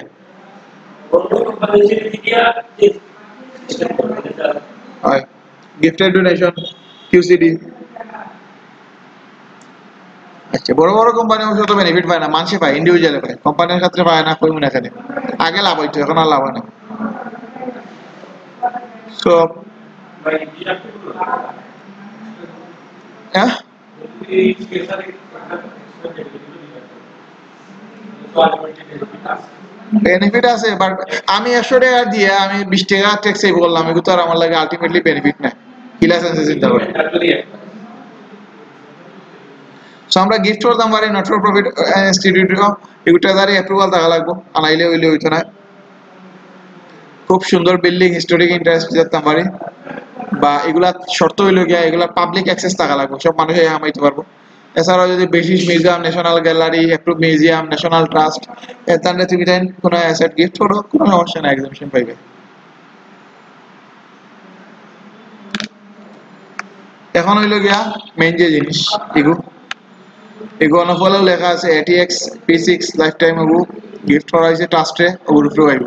হয় গিফটেড ডোনেশন কিউসিডি আচ্ছা বড় বড় কোম্পানি অবশ্য তো বেনিফিট পায় না মানুষে পায় ইন্ডিভিজুয়ালে পায় কোম্পানির ক্ষেত্রে পায় না কই মনে এখানে আগে লাভ হইতো এখন আর লাভ হয় না সো হ্যাঁ বেনিফিট আছে বাট আমি একশো টাকা দিয়ে আমি বিশ টাকা ট্যাক্স সেভ করলাম এগুলো তো আর আমার লাগে আলটিমেটলি বেনিফিট না কি লাইসেন্সে চিন্তা করি সো আমরা গিফট করতাম পারি নট ফর প্রফিট ইনস্টিটিউট এগুলো দ্বারা অ্যাপ্রুভাল থাকা লাগবো আনাইলে হইলে হইতো না খুব সুন্দর বিল্ডিং হিস্টোরিক ইন্টারেস্ট যেতাম পারি বা এগুলা শর্ত হইল গিয়া এগুলা পাবলিক অ্যাক্সেস থাকা লাগবে সব মানুষ হামাইতে পারবো এছাড়াও যদি British Museum National Gallery approve museum National Trust এতান তুমি দেন কোনো অ্যাসেট গিফট করো কোনো সমস্যা না এক্সামশন পাইবে এখন হইল গিয়া মেইন যে জিনিস এগু এগু অনফলেও লেখা আছে এটিএক্স পি সিক্স লাইফ টাইম এগু গিফট করা হয়েছে ট্রাস্টে ওগুর উপরে পাইব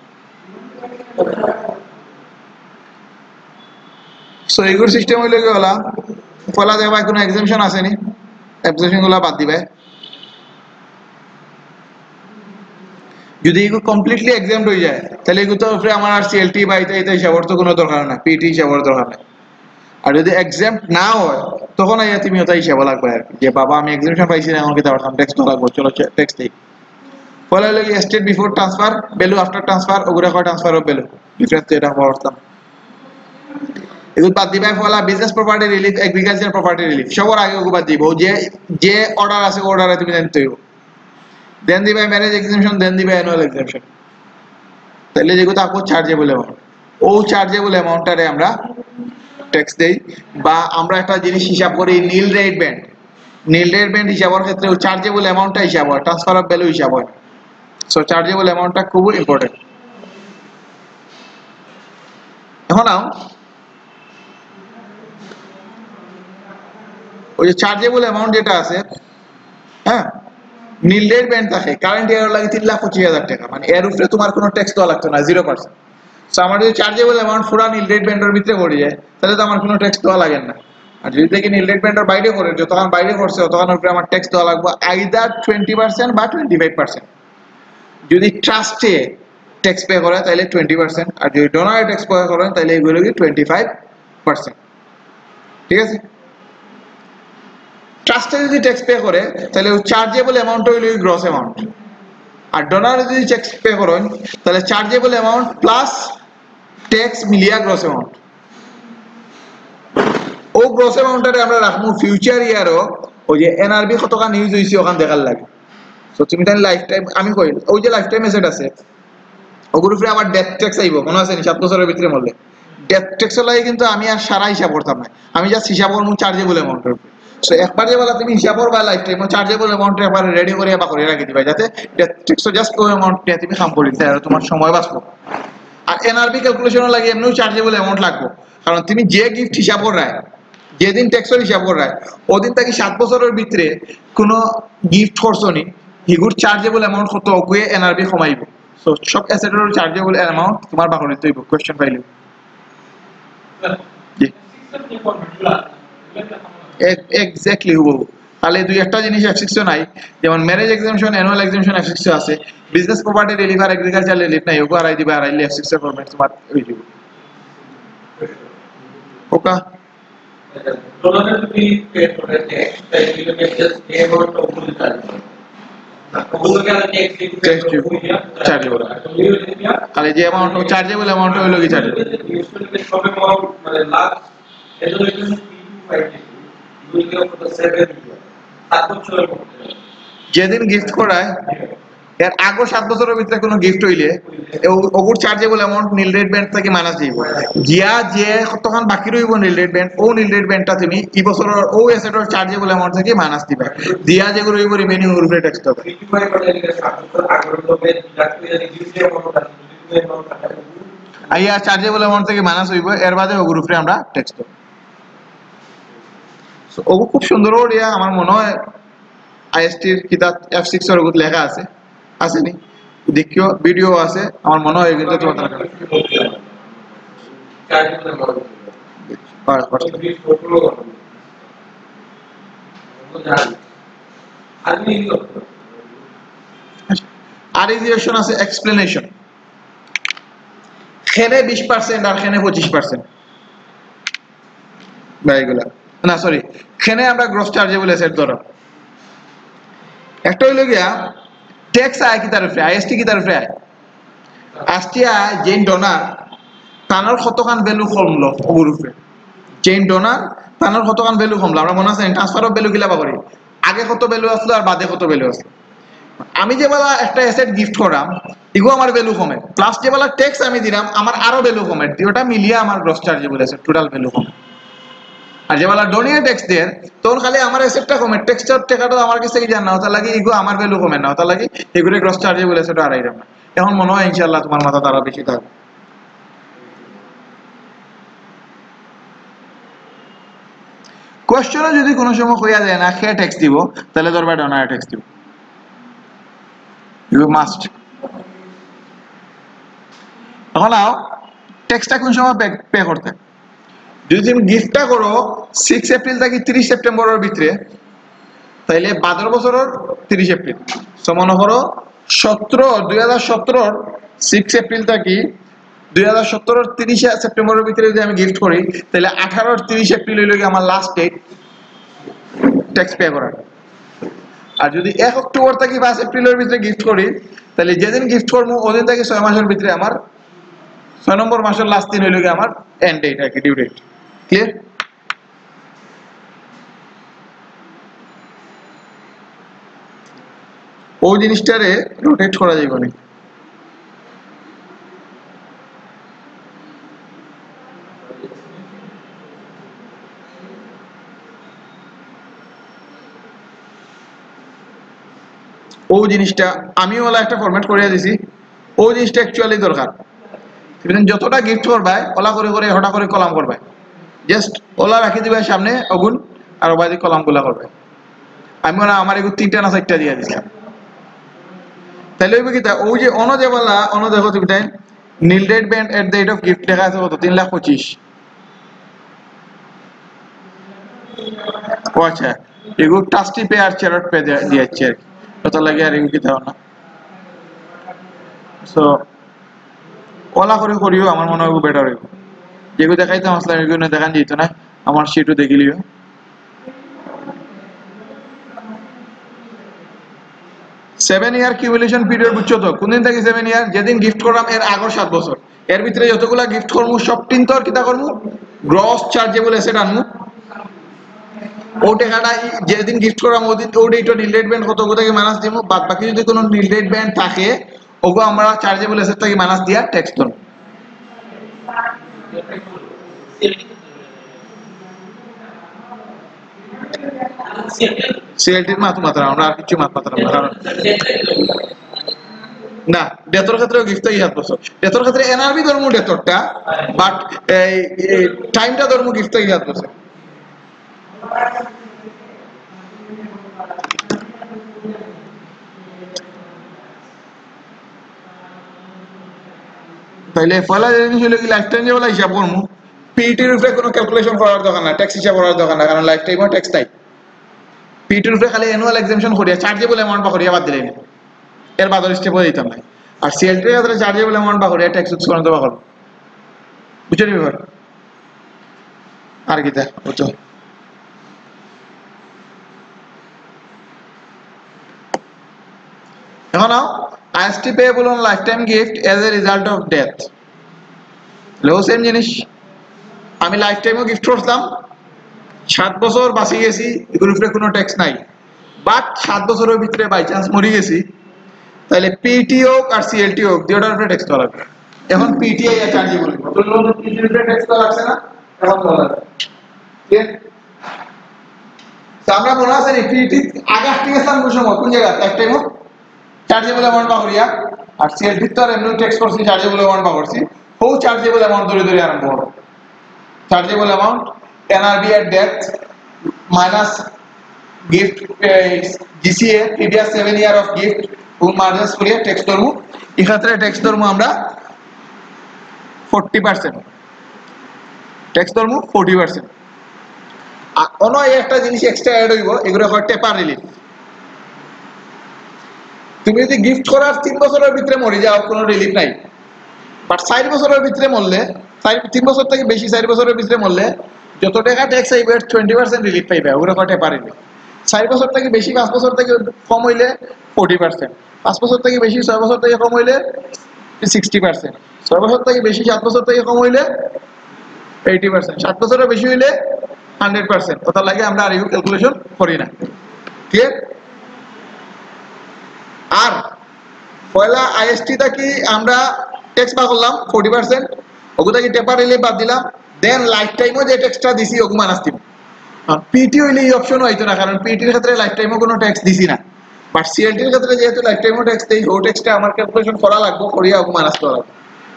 সো এগুর সিস্টেম হইল কি হলা ফলা দেবা কোনো এক্সামশন আসেনি এক্সামশন গুলা বাদ দিবে যদি এগুলো কমপ্লিটলি এক্সাম্পট হয়ে যায় তাহলে এগুলো তো উপরে আমার আর সিএলটি বা এটা এটা হিসাবের তো কোনো দরকার নাই, পিটি হিসাবের দরকার নাই। আর যদি এক্সাম্পট না হয় তখন আইয়া তুমি ওটা হিসাব লাগবে আর যে বাবা আমি এক্সামিনেশন পাইছি না আমাকে দেওয়ার ট্যাক্স তো লাগবে, চলো ট্যাক্স দিই। ফলে হলো estate before transfer, value after transfer, ওগুলো হয় ট্রান্সফার অফ ভ্যালু, ডিফারেন্স এটা পড়তাম। এগুলো বাদ দিবাই ফলা business property relief, agriculture property relief সবার আগে ওগুলো বাদ দিব, যে যে অর্ডার আছে অর্ডারে তুমি জানতে হইব। দেন দিবাই ম্যারেজ এক্সামিনেশন, দেন দিবাই অ্যানুয়াল এক্সামিনেশন। তাহলে যেগুলো থাকবো চার্জেবল অ্যামাউন্ট, ও চার্জেবল অ্যামাউন্টটারে আমরা ট্যাক্স দেই। বা আমরা একটা জিনিস হিসাব করি nil rate band, nil rate band হিসাবের ক্ষেত্রে ও চার্জেবল অ্যামাউন্টটা হিসাব হয়, ট্রান্সফার অফ ভ্যালু হিসাব হয়। সো চার্জেবল অ্যামাউন্টটা খুব ইম্পর্টেন্ট। এখন নাও ওই যে চার্জেবল অ্যামাউন্ট যেটা আছে, হ্যাঁ নীল রেট ব্যান্ড থাকে কারেন্ট ইয়ার লাগে তিন লাখ পঁচিশ হাজার টাকা, মানে এর উপরে তোমার কোনো ট্যাক্স দেওয়া লাগতো না, জিরো পার্সেন্ট। সো আমার যদি চার্জেবল অ্যামাউন্ট পুরা নীল রেট ব্যান্ডের ভিতরে পড়ে যায় তাহলে তো আমার কোনো ট্যাক্স দেওয়া লাগে না। আর যদি দেখি নীল রেট ব্যান্ডের বাইরে করে, যতক্ষণ বাইরে করছে ততক্ষণ উপরে আমার ট্যাক্স দেওয়া লাগবে আইদার টোয়েন্টি পার্সেন্ট বা টোয়েন্টি ফাইভ পার্সেন্ট। যদি ট্রাস্টে ট্যাক্স পে করে তাহলে টোয়েন্টি পার্সেন্ট, আর যদি ডোনারে ট্যাক্স পে করেন তাহলে এগুলো কি টোয়েন্টি ফাইভ পার্সেন্ট। ঠিক আছে, ট্রাস্টে যদি ট্যাক্স পে করে তাহলে চার্জেবল অ্যামাউন্ট হইল গ্রস অ্যামাউন্ট, আর ডোনারে যদি ট্যাক্স পে করেন তাহলে চার্জেবল অ্যামাউন্ট প্লাস ট্যাক্স মিলিয়া গ্রস অ্যামাউন্ট। ও গ্রস অ্যামাউন্টটারে আমরা রাখবো ফিউচার ইয়ারও ওই যে এনআরবি কত টাকা নিউজ হইছে ওখান দেখার লাগে। সো তুমি তাহলে লাইফ টাইম, আমি কই ওই যে লাইফ টাইম এসেট আছে ওগুর উপরে আবার ডেথ ট্যাক্স আইব, মনে আছে সাত বছরের ভিতরে মরলে ডেথ ট্যাক্সের লাগে কিন্তু আমি আর সারা হিসাব করতাম না, আমি জাস্ট হিসাব করবো চার্জেবল অ্যামাউন্টের উপরে। সো একবার যে বলা তুমি হিসাব করবা লাইফ টাইম চার্জেবল অ্যামাউন্ট একবার রেডি করে বা করে রাখি দিবা, যাতে ডেথ ট্যাক্স জাস্ট ওই অ্যামাউন্ট নিয়ে তুমি কাম করি আর তোমার সময় বাঁচবো। আর এনআরবি ক্যালকুলেশনও লাগে এমনিও চার্জেবল অ্যামাউন্ট লাগবে, কারণ তুমি যে গিফট হিসাব করায় যেদিন ট্যাক্সের হিসাব করায় ওদিন থেকে সাত বছরের ভিতরে কোনো গিফট করছো নি হিগুর চার্জেবল অ্যামাউন্ট কত ওগুয়ে এনআরবি কমাইব। সো সব অ্যাসেটের চার্জেবল অ্যামাউন্ট তোমার বাকি দিতে হইব কোশ্চেন পাইলে। জি এক্স্যাক্টলি হুবহু। তাহলে দুই একটা জিনিস একশো নাই, যেমন ম্যারেজ এক্সামিনেশন, অ্যানুয়াল এক্সামিনেশন একশো আছে, বিজনেস প্রপার্টি রিলিফ আর এগ্রিকালচার রিলিফ নাই, ওগো আড়াই দিবে, আড়াইলে একশো ফরম্যাট তোমার হয়ে যাবে। ওকা Donor to be paid for the tax, that you can just pay about the whole time. Who can tax it? Chargeable. তাহলে যে অ্যামাউন্ট চার্জেবল অ্যামাউন্ট হলো কি chargeable? Usually the short amount, মানে last resolution five you will go for the seven year. সাত বছরের মধ্যে যেদিন gift করায় এর আগে সাত বছরের ভিতরে কোনো গিফট হইলে ওগুর chargeable amount nil rate band থেকে মাইনাস দিব, জিয়া যে তখন বাকি রইব নীল রেট ব্যান্ড ও নীল রেট ব্যান্ডটা তুমি এই বছরের ও অ্যাসেটের চার্জেবল অ্যামাউন্ট থেকে মাইনাস দিবা, দিয়া যেগুলো রইব রিমেনিং ওর উপরে ট্যাক্স হবে। আইয়া চার্জেবল অ্যামাউন্ট থেকে মাইনাস হইব, এর বাদে ওগুর উপরে আমরা ট্যাক্স দেব। সো ওগু খুব সুন্দর ওড়িয়া আমার মনে হয় আইএসটির কিতাব এফ সিক্স এর ওগুত লেখা আছে, আছে নি দেখিও ভিডিও আছে আমার মনে হয় কিন্তু তোমার আর ইজিয়েশন আছে এক্সপ্লেনেশন, খেনে বিশ পার্সেন্ট আর খেনে পঁচিশ পার্সেন্ট বা এগুলা না সরি খেনে আমরা গ্রস চার্জেবল অ্যাসেট ধরো একটা হইলো গিয়া ট্যাক্স আয় কি তার উপরে আইএসটি কি তার উপরে আয় আস্টিয়া জেন ডোনার তানোর কতখান ভ্যালু কমলো ওগুর উপরে, জেন ডোনার তানোর কতখান ভ্যালু কমলো আমরা মনে আছে ট্রান্সফার অফ ভ্যালু কিলা করি আগে কত ভ্যালু আসলো আর বাদে কত ভ্যালু আসলো। আমি যে বেলা একটা অ্যাসেট গিফট করাম এগো আমার ভ্যালু কমে, প্লাস যে বেলা ট্যাক্স আমি দিলাম আমার আরো ভ্যালু কমে, দুটোটা মিলিয়ে আমার gross chargeable asset total value কমে। আর যে বেলা ডোনিয়ে ট্যাক্স দেন তখন খালি আমার অ্যাসেটটা কমে, ট্যাক্সটার টাকাটা আমার কাছে কি জানা ওটা লাগে এগো আমার ভ্যালু কমে না, ওটা লাগে এগুলো গ্রস চার্জেবল অ্যাসেট আর আইরাম না। এখন মনে হয় ইনশাআল্লাহ তোমার মাথা তারা বেশি থাকবে। কোশ্চেনে যদি কোনো সময় কইয়া যায় না খেয়ে ট্যাক্স দিব তাহলে ধরবা ডোনারে ট্যাক্স দিব, ইউ মাস্ট। এখন আও ট্যাক্সটা কোন সময় পে করতে, যদি তুমি গিফটটা করো সিক্স এপ্রিল থেকে তিরিশ সেপ্টেম্বরের ভিতরে তাইলে বাদর বছরের তিরিশ এপ্রিল, সো মনে করো সতেরো দুই হাজার সতেরোর সিক্স এপ্রিল থেকে দুই হাজার সতেরোর তিরিশে সেপ্টেম্বরের ভিতরে যদি আমি গিফট করি তাহলে আঠারোর তিরিশ এপ্রিল হইল গিয়ে আমার লাস্ট ডেট ট্যাক্স পে করার। আর যদি এক অক্টোবর থেকে পাঁচ এপ্রিলের ভিতরে গিফট করি তাহলে যেদিন গিফট করবো ওদিন থেকে ছয় মাসের ভিতরে আমার ছয় নম্বর মাসের লাস্ট দিন হইল গিয়ে আমার এন্ড ডেট আর কি, ডিউ ডেট। ক্লিয়ার? ও জিনিসটারে রোটেট করা যাবে না। ও জিনিসটা আমি ওলা একটা ফরম্যাট করিয়া দিছি, ও জিনিসটা অ্যাকচুয়ালি দরকার। যতটা গিফট করবাই ওলা করে করে হঠাৎ করে কলাম করবে, জাস্ট ওলা রাখি দিবে সামনে অগুন আর ওবাদি কলাম গুলা করবে। আমি ওরা আমার এগুলো তিনটা না চারটা দিয়ে দিছিলাম, তাহলে ওই কিতা ও যে অন যে বলা অন দেখো তুমি তাই nil rate band at the rate of gift লেখা আছে কত, তিন লাখ পঁচিশ। ও আচ্ছা, এগুলো টাস্টি পে আর চ্যারট পে দিয়েছে আর কি, কত লাগে আর এগুলো কিতা না। সো ওলা করে করিও আমার মনে হয় বেটার হইব। যেগুলো দেখাইতাম আসলাম এগুলো দেখান যেত না, আমার সেটু দেখিলিও। সেভেন ইয়ার কিউমুলেশন পিরিয়ড বুঝছো তো? কোন দিন থেকে সেভেন ইয়ার? যেদিন গিফট করলাম এর আগর সাত বছর, এর ভিতরে যতগুলা গিফট করবো সব তিন তোর কিতা করবো গ্রস চার্জেবল অ্যাসেট আনবো। ও টাকাটা যেদিন গিফট করলাম ওদিন ওটা নীল রেড ব্যান্ড কত থেকে মাইনাস দিব, বাদ বাকি যদি কোনো নীল রেড ব্যান্ড থাকে ওগো আমরা চার্জেবল অ্যাসেট থেকে মাইনাস দিয়া ট্যাক্স ধরবো। সিএলটির মাত মাত্রা আমরা আর কিছু মাত মাত্রা কারণ না ডেটর ক্ষেত্রেও গিফট থেকে সাত বছর, ডেটর ক্ষেত্রে এনআরবি ধর্ম ডেটরটা, বাট এই টাইমটা ধর্ম গিফট থেকে সাত বছর। তাইলে পয়লা জিনিস হলো কি লাইফ টাইম যেগুলো হিসাব করবো পিইটির উপরে কোনো ক্যালকুলেশন করার দরকার না, ট্যাক্স হিসাব করার দরকার না, কারণ লাইফ টাইমও ট্যাক্স নাই। পিইটির উপরে খালি অ্যানুয়াল এক্সামশন করিয়া চার্জেবল অ্যামাউন্ট বা করিয়া বাদ দিলেন, এর বাদর স্টেপ দিতাম না। আর সিএলটির ক্ষেত্রে চার্জেবল অ্যামাউন্ট বা করিয়া ট্যাক্স উৎস করতে পারবো, বুঝছো নি ব্যাপার? আর কি তা বুঝছো? এখন now IHT payable on lifetime gift as a result of death. লো সেম জিনিস, আমি লাইফ টাইমও গিফট করতাম, সাত বছর বাঁচি গেছি, এগুলোর উপরে কোনো ট্যাক্স নাই, বাট সাত বছরের ভিতরে বাই চান্স মরে গেছি, তাহলে পিটি হোক আর সিএলটি হোক দুটার উপরে ট্যাক্স দেওয়া লাগবে। এখন পিটিআই আর চার্জেবল পিটির উপরে ট্যাক্স দেওয়া লাগছে না, এখন দেওয়া লাগবে। আমরা মনে আছে পিটি আগে আসতে গেছিলাম কোন সময় কোন জায়গা লাইফ টাইমও চার্জেবল অ্যামাউন্ট বা করিয়া, আর সিএলটি তো আর এমনি ট্যাক্স করছি চার্জেবল অ্যামাউন্ট বা করছি, হো চার্জেবল অ্যামাউন্ট ধরে ধরে আরম্ভ করো। Chargeable amount NRB at death minus gift GCA previous seven year of gift ও মাইনাস করিয়া ট্যাক্স ধরবো। এক্ষেত্রে ট্যাক্স ধরবো আমরা ফোরটি পার্সেন্ট, ট্যাক্স ধরবো ফোরটি পার্সেন্ট। আর অন্য একটা জিনিস এক্সট্রা অ্যাড হইব, এগুলো হয় টেপার রিলিফ। তুমি যদি গিফট করার তিন বছরের ভিতরে মরে যাও কোনো রিলিফ নাই, বাট চার বছরের ভিতরে মরলে তিন বছর থেকে বেশি চার বছরের ভিতরে মরলে যত টাকা ট্যাক্স আইবে টোয়েন্টি পার্সেন্ট রিলিফ পাইবে, ওগুলো কটে পারিবে। চার বছর থেকে বেশি পাঁচ বছর থেকে কম হইলে ফোর্টি পার্সেন্ট, পাঁচ বছর থেকে বেশি ছয় বছর থেকে কম হইলে সিক্সটি পার্সেন্ট, ছয় বছর থেকে বেশি সাত বছর থেকে কম হইলে এইটি পার্সেন্ট, সাত বছরের বেশি হইলে হান্ড্রেড পার্সেন্ট। কথা লাগে আমরা আর ইউ ক্যালকুলেশন করি না। ক্লিয়ার? আর পয়লা আইএসটি থাকি আমরা ট্যাক্স পা করলাম ফোর্টি পার্সেন্ট, ওগুলো থাকি টেপার রিলিফ বাদ দিলাম, দেন লাইফ টাইমও যে ট্যাক্সটা দিছি ওগুলো মানাস দিব। পিটি হইলে এই অপশনও হইতো না, কারণ পিটির ক্ষেত্রে লাইফ টাইমও কোনো ট্যাক্স দিছি না, বাট সিএলটির ক্ষেত্রে যেহেতু লাইফ টাইমও ট্যাক্স দেই, ও ট্যাক্সটা আমার ক্যালকুলেশন করা লাগবে, করিয়া ওগুলো মানাস করা লাগবে।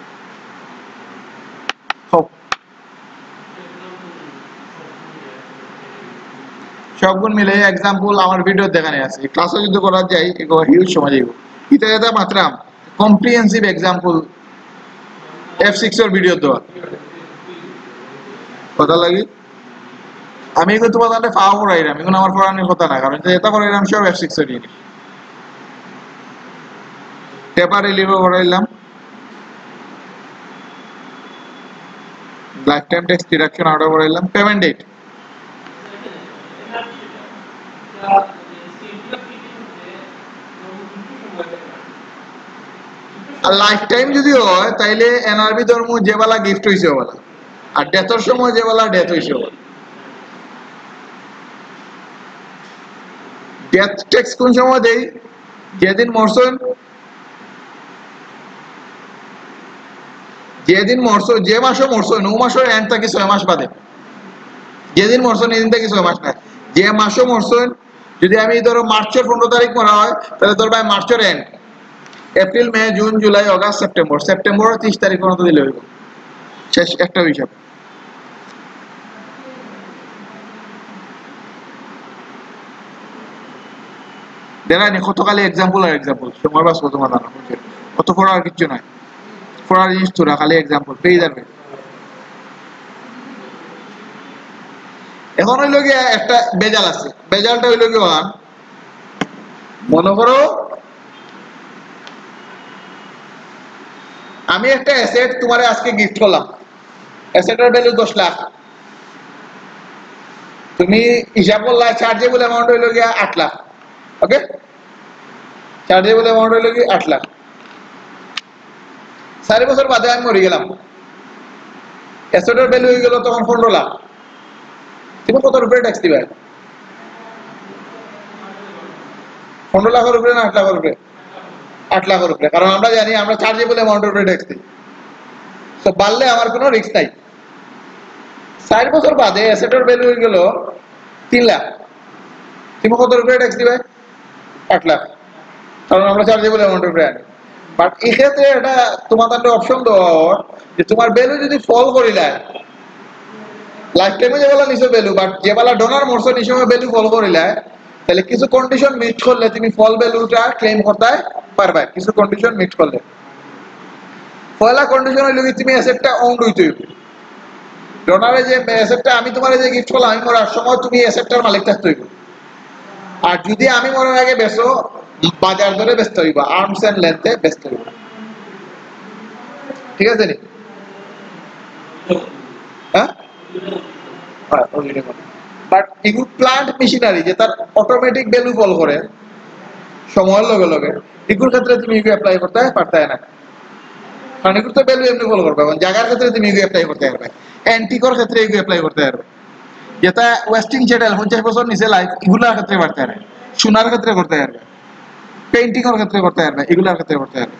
সবগুণ মিলে এক্সাম্পল আমার ভিডিও দেখানে আছে, ক্লাসে যদি করা যায় এগুলো হিউজ সময় যাইব। এটা এটা মাত্র কম্প্রিহেন্সিভ এক্সাম্পল এফ সিক্স এর ভিডিও দেওয়া কথা লাগি। আমি কিন্তু তোমার তাহলে পাওয়া পড়াইলাম, এখন আমার পড়ানোর কথা না, কারণ এটা পড়াইলাম সব এফ সিক্স এর জিনিস। টেপার রিলিভে করাইলাম, lifetime tax deduction out করাইলাম, পেমেন্ট ডেট আর লাইফ টাইম যদি হয় তাইলে এনআরবি ধর্ম যে বেলা গিফট হইছে ওবেলা, আর ডেথের সময় যে বেলা ডেথ হইছে ওবেলা। ডেথ ট্যাক্স কোন সময় দেই? যেদিন মরছেন, যেদিন মরছেন, যে মাসে মরছেন ও মাসের এন্ড থেকে ছয় মাস বাদে, যেদিন মরছেন এদিন থেকে ছয় মাস না, যে মাসে মরছেন, যদি আমি ধরো মার্চের পনেরো তারিখ মরা হয় তাহলে ধর ভাই মার্চের end, April May June July August September, সেপ্টেম্বরের ত্রিশ তারিখ পর্যন্ত দিলে হইব, শেষ একটা হিসাব। দেখায়নি কত খালি এক্সাম্পল আর এক্সাম্পল, সময় বাস কত মাথা না, কত পড়ার কিচ্ছু নাই, পড়ার জিনিস তোরা খালি এক্সাম্পল পেয়ে যাবে। এখন হইল গিয়ে একটা বেজাল আছে, বেজালটা হইল গিয়ে মনে করো আমি একটা অ্যাসেট তোমারে আজকে গিফট করলাম, অ্যাসেটের ভ্যালু দশ লাখ, তুমি হিসাব করলা চার্জেবল অ্যামাউন্ট হইল গিয়া আট লাখ, ওকে, চার্জেবল অ্যামাউন্ট হইল কি আট লাখ। চারি বছর বাদে আমি মরে গেলাম, অ্যাসেটের ভ্যালু হয়ে গেল তখন পনেরো লাখ, তুমি কত রুপে ট্যাক্স দিবে? পনেরো লাখের উপরে না আট লাখের উপরে? আট লাখের উপরে, কারণ আমরা জানি আমরা চার্জেবল অ্যামাউন্টের উপরে ট্যাক্স দিই, তো বাড়লে আমার কোনো রিস্ক নাই। চার বছর বাদে অ্যাসেটের ভ্যালু হয়ে গেল তিন লাখ, তুমি কত রুপে ট্যাক্স দিবে? আট লাখ, কারণ আমরা চার্জেবল অ্যামাউন্টের উপরে আনি। বাট এক্ষেত্রে এটা তোমাদের অপশন দেওয়া যে তোমার ভ্যালু যদি ফল করিলে লাইফ টাইমে যে বেলা নিছো ভ্যালু, বাট যে বেলা ডোনার মরছো এই সময় ভ্যালু ফল করিলে তাহলে কিছু কন্ডিশন মিট করলে তুমি ফল ভ্যালুটা ক্লেম করতে পারবে, কিছু কন্ডিশন মিট করলে। পয়লা কন্ডিশন হইল কি তুমি অ্যাসেটটা ওন্ড হইতে হইবে, ডোনারে যে অ্যাসেটটা আমি তোমার যে গিফট করলাম আমি মরার সময় তুমি অ্যাসেটটার মালিক থাকতে হইবে, আর যদি আমি মরার আগে বেচো বাজার দরে বেচতে হইব, আর্মস এন্ড লেন্থে বেচতে হইব, ঠিক আছে নি? হ্যাঁ, বাট এগুলো প্লান্ট মেশিনারি যে তার অটোমেটিক ভ্যালু ফল করে সময়ের লগে লগে, এগুলোর ক্ষেত্রে তুমি এগুলো অ্যাপ্লাই করতে পারতে না, কারণ এগুলো তো ভ্যালু এমনি ফল করবে। জায়গার ক্ষেত্রে তুমি এগুলো অ্যাপ্লাই করতে পারবে, অ্যান্টিকর ক্ষেত্রে এগুলো অ্যাপ্লাই করতে পারবে, যেটা ওয়েস্টিং চ্যাটেল পঞ্চাশ বছর নিচে লাইফ এগুলোর ক্ষেত্রে করতে পারবে, সোনার ক্ষেত্রে করতে পারবে, পেইন্টিং এর ক্ষেত্রে করতে পারবে, এগুলোর ক্ষেত্রে করতে পারবে।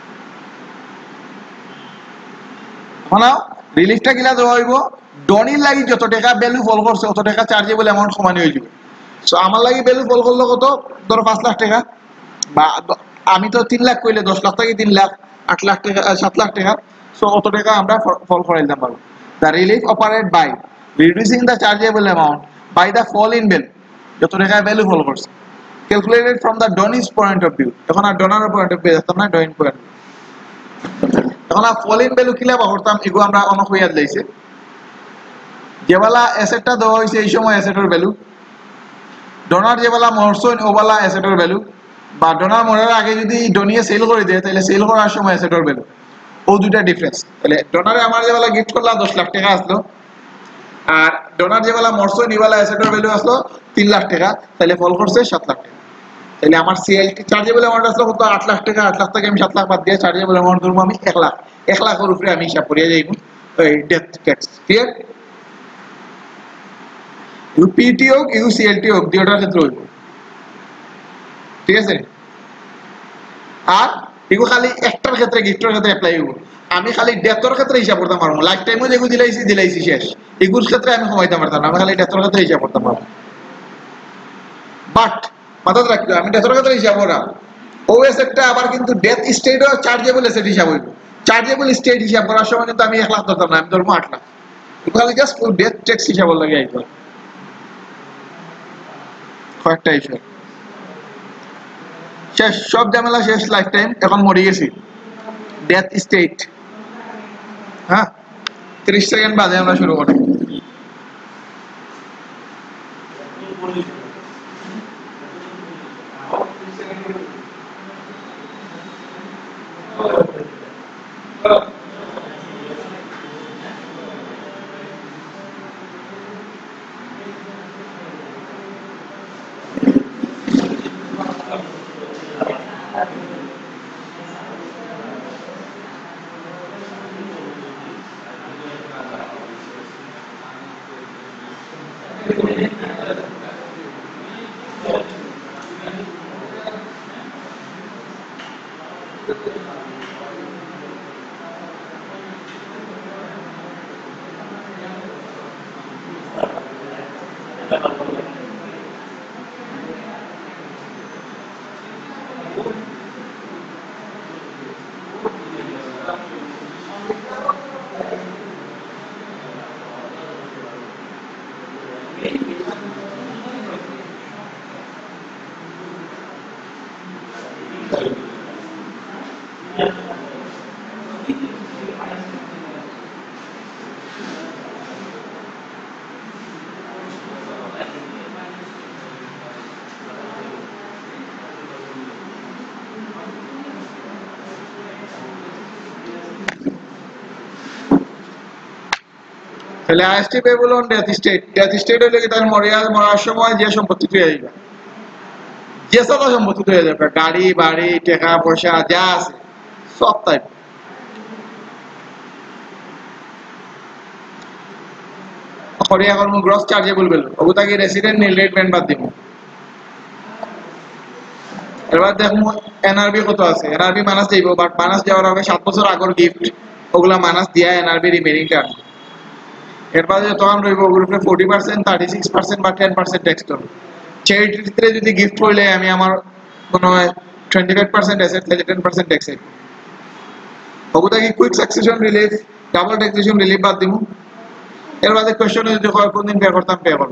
মানে রিলিফটা কিলা দেওয়া হইব, ডনির লাগি যত টাকা ভ্যালু ফল করছে অত টাকা চার্জেবল অ্যামাউন্ট সমান হয়ে যাবে। সো আমার লাগি ভ্যালু ফল করলো কত, ধরো পাঁচ লাখ টাকা, বা আমি তো তিন লাখ কইলে দশ লাখ থেকে তিন লাখ আট লাখ টাকা সাত লাখ টাকা, সো অত টাকা আমরা ফল করাই দিতে পারবো। The relief operate by reducing the chargeable amount by the fall in value, যত টাকা ভ্যালু ফল করছে, calculated from the donee's point of view. এখন আর ডনারের পয়েন্ট অফ ভিউ যেতাম না, ডনির পয়েন্ট। এখন আর ফল ইন ভ্যালু কিলা করতাম, এগুলো আমরা অনেক হইয়াদ লাইছে, যেবেলা অ্যাসেটটা দেওয়া হয়েছে এই সময় অ্যাসেটের ভ্যালু, ডোনার যেবেলা মরছেন ওবেলা অ্যাসেটের ভ্যালু, বা ডোনার মরার আগে যদি ডনিয়ে সেল করে দেয় তাহলে সেল করার সময় অ্যাসেটের ভ্যালু, ও দুইটা ডিফারেন্স। তাহলে ডোনারে আমার যেবেলা গিফট করলাম দশ লাখ টাকা আসলো, আর ডোনার যেবেলা মরছেন এবেলা অ্যাসেটের ভ্যালু আসলো তিন লাখ টাকা, তাহলে ফল করছে সাত লাখ টাকা। তাহলে আমার সিএলটি চার্জেবল অ্যামাউন্ট আসলো কত, আট লাখ টাকা, আট লাখ থেকে আমি সাত লাখ বাদ দিয়ে চার্জেবল অ্যামাউন্ট ধরবো আমি এক লাখ, এক লাখের উপরে আমি হিসাব করিয়া যাইব ওই ডেথ ট্যাক্স। ক্লিয়ার? পিটি হোক ইউসিএলটি হোক দুইটার ক্ষেত্রে হইব, ঠিক আছে? আর এগুলো খালি একটার ক্ষেত্রে গিফটের ক্ষেত্রে অ্যাপ্লাই হইব, আমি খালি ডেথর ক্ষেত্রে হিসাব করতে পারবো, লাইফ টাইমও যেগুলো দিলাইছি দিলাইছি শেষ, এগুলোর ক্ষেত্রে আমি কমাইতে পারতাম না, আমি খালি ডেথর ক্ষেত্রে হিসাব করতে পারবো। বাট মাথায় রাখতে আমি ডেথর ক্ষেত্রে হিসাব করা ও অ্যাসেটটা আবার কিন্তু ডেথ স্টেটও চার্জেবল অ্যাসেট হিসাব হইব, চার্জেবল স্টেট হিসাব করার সময় কিন্তু আমি এক লাখ ধরতাম না, আমি ধরবো আট লাখ, খালি জাস্ট ডেথ ট্যাক্স হিসাব লাগে আইতো কয়েকটা হিসাব শেষ, সব ঝামেলা শেষ, লাইফ টাইম। এখন মরে গেছি, ডেথ স্টেট। হ্যাঁ, ত্রিশ সেকেন্ড বাদে আমরা শুরু করি। তাহলে IHT payable on death estate death estate হলে কি তার মরিয়া মরার সময় যে সম্পত্তি হয়ে যাবে, যে সব সম্পত্তি হয়ে যাবে, গাড়ি বাড়ি টাকা পয়সা যা আছে সব তাই। মরিয়া কর্ম গ্রস চার্জেবল বেল ওগু তাকে রেসিডেন্ট নিল রেট ব্যান্ড বাদ দিব। এবার দেখো এনআরবি কত আছে, এনআরবি মাইনাস দিব, বাট মাইনাস যাওয়ার আগে সাত বছর আগর গিফট ওগুলা মাইনাস দিয়া এনআরবি রিমেইনিং টার্ম। এরপরে তখন রইব ওগুলোর উপরে forty percent thirty six percent বা টেন পার্সেন্ট ট্যাক্স করব। চ্যারিটির ক্ষেত্রে যদি গিফট হইলে আমি আমার কোনো টোয়েন্টি ফাইভ পার্সেন্ট অ্যাসেট তাহলে টেন পার্সেন্ট ট্যাক্স আইব। ওগুলো কি quick succession relief double taxation relief বাদ দিব। এর বাদে কোয়েশ্চন যদি হয় কোন দিন পে করতাম পে করব।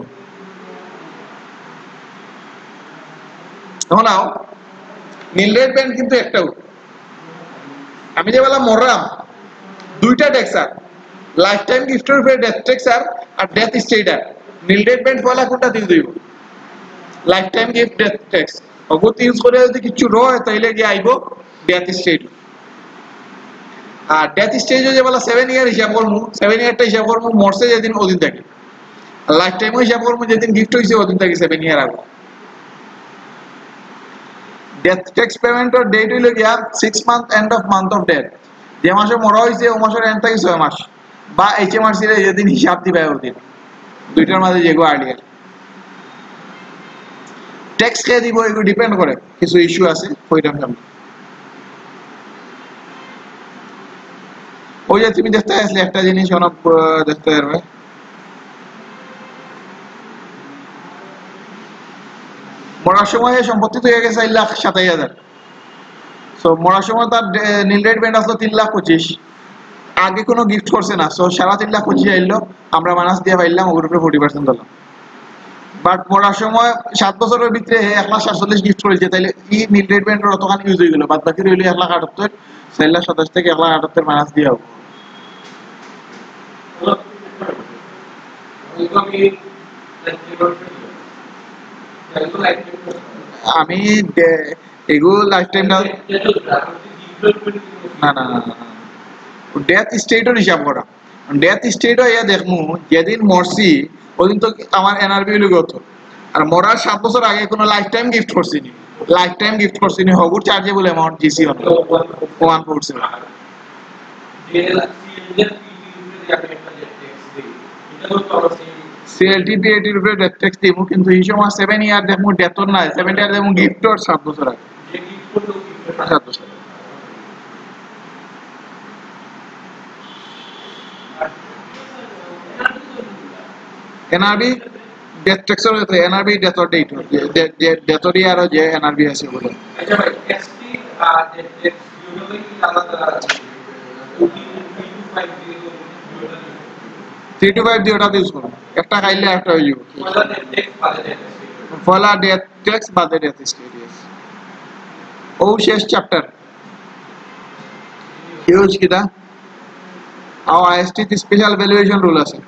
এখন নীল রেড ব্যান্ড কিন্তু একটাও, আমি যে বললাম মররাম দুইটা ট্যাক্স আর লাইফ টাইম গিফটের উপরে ডেথ ট্যাক্স আর আর ডেথ স্টেট আর নীল রেড ব্যান্ড পয়লা কোনটা দিয়ে দিব, lifetime gift death tax অগত ইউজ করে যদি কিছু রয় তাইলে গিয়ে আইব ডেথ স্টেট। আর ডেথ স্টেজে যে বলা সেভেন ইয়ার হিসাব করবো, সেভেন ইয়ারটা হিসাব করবো মরছে যেদিন ওদিন থাকে, লাইফ টাইমও হিসাব করবো যেদিন গিফট হয়েছে ওদিন থাকে সেভেন ইয়ার আগে। ডেথ ট্যাক্স পেমেন্টের ডেট হইল গিয়া six month end of month of death, যে মাসে মরা হয়েছে ও মাসের এন্ড থাকে ছয় মাস, বা এইচ এম আর সি যেদিন হিসাব দিবে ওদিন, দুইটার মাঝে যেগো আর্লিয়ার। ট্যাক্স কে দিব এগুলো ডিপেন্ড করে, কিছু ইস্যু আছে ওইটার সামনে। ওই যে তুমি দেখতে আসলে একটা জিনিস অনেক দেখতে পারবে, মরার সময় সম্পত্তি তো হয়ে গেছে চার লাখ সাতাইশ হাজার। সো মরার সময় তার নীল রেড ব্যান্ড আসলো তিন লাখ পঁচিশ, আগে কোনো গিফট করছে না, সো সারা তিন লাখ পঁচিশ আইলো, আমরা মাইনাস দিয়ে পাইলাম ওর উপরে ফোর্টি পার্সেন্ট দিলাম। বাট মরার সময় সাত বছরের ভিতরে এক লাখ সাতচল্লিশ গিফট করেছে, তাহলে ই নীল রেড ব্যান্ডের অতখানি ইউজ হয়ে গেল, বাদ বাকি রইল এক লাখ আটাত্তর, চার লাখ সাতাশ থেকে এক লাখ আটাত্তর মাইনাস দিয়ে হবো। আমি এগুলো লাইফ টাইম না না না না ডেথ স্টেটও হিসাব করা, ডেথ স্টেটও ইয়া দেখমু যেদিন মরছি ওদিন তো আমার এনআরবি হইল গত, আর মরার সাত বছর আগে কোনো লাইফ টাইম গিফট করছিনি, লাইফ টাইম গিফট করছিনি হগুর চার্জেবল অ্যামাউন্ট জিসি হল ওয়ান করছে। সিএলটি পিএটির উপরে ডেথ ট্যাক্স দিব, কিন্তু এই সময় সেভেন ইয়ার দেখমু ডেথর নাই, সেভেন ইয়ার দেখমু গিফটর সাত বছর আগে সাত বছর। এনআরবি ডেথ ট্যাক্সের হতে এনআরবি ডেথর ডেট যে ডেথর ইয়ার যে এনআরবি আছে বলে। আচ্ছা ভাই এসপি আর ডেথ ট্যাক্স ইউজুয়ালি আলাদা আছে, থ্রি টু ফাইভ দিয়ে ওটা ইউজ করুন, একটা খাইলে একটা হয়ে যাবে। ফলা ডেথ ট্যাক্স বাদে ডেথ স্টেট ও শেষ চ্যাপ্টার হিউজ কিদা আও আইএসটি তে স্পেশাল ভ্যালুয়েশন রুল আছে।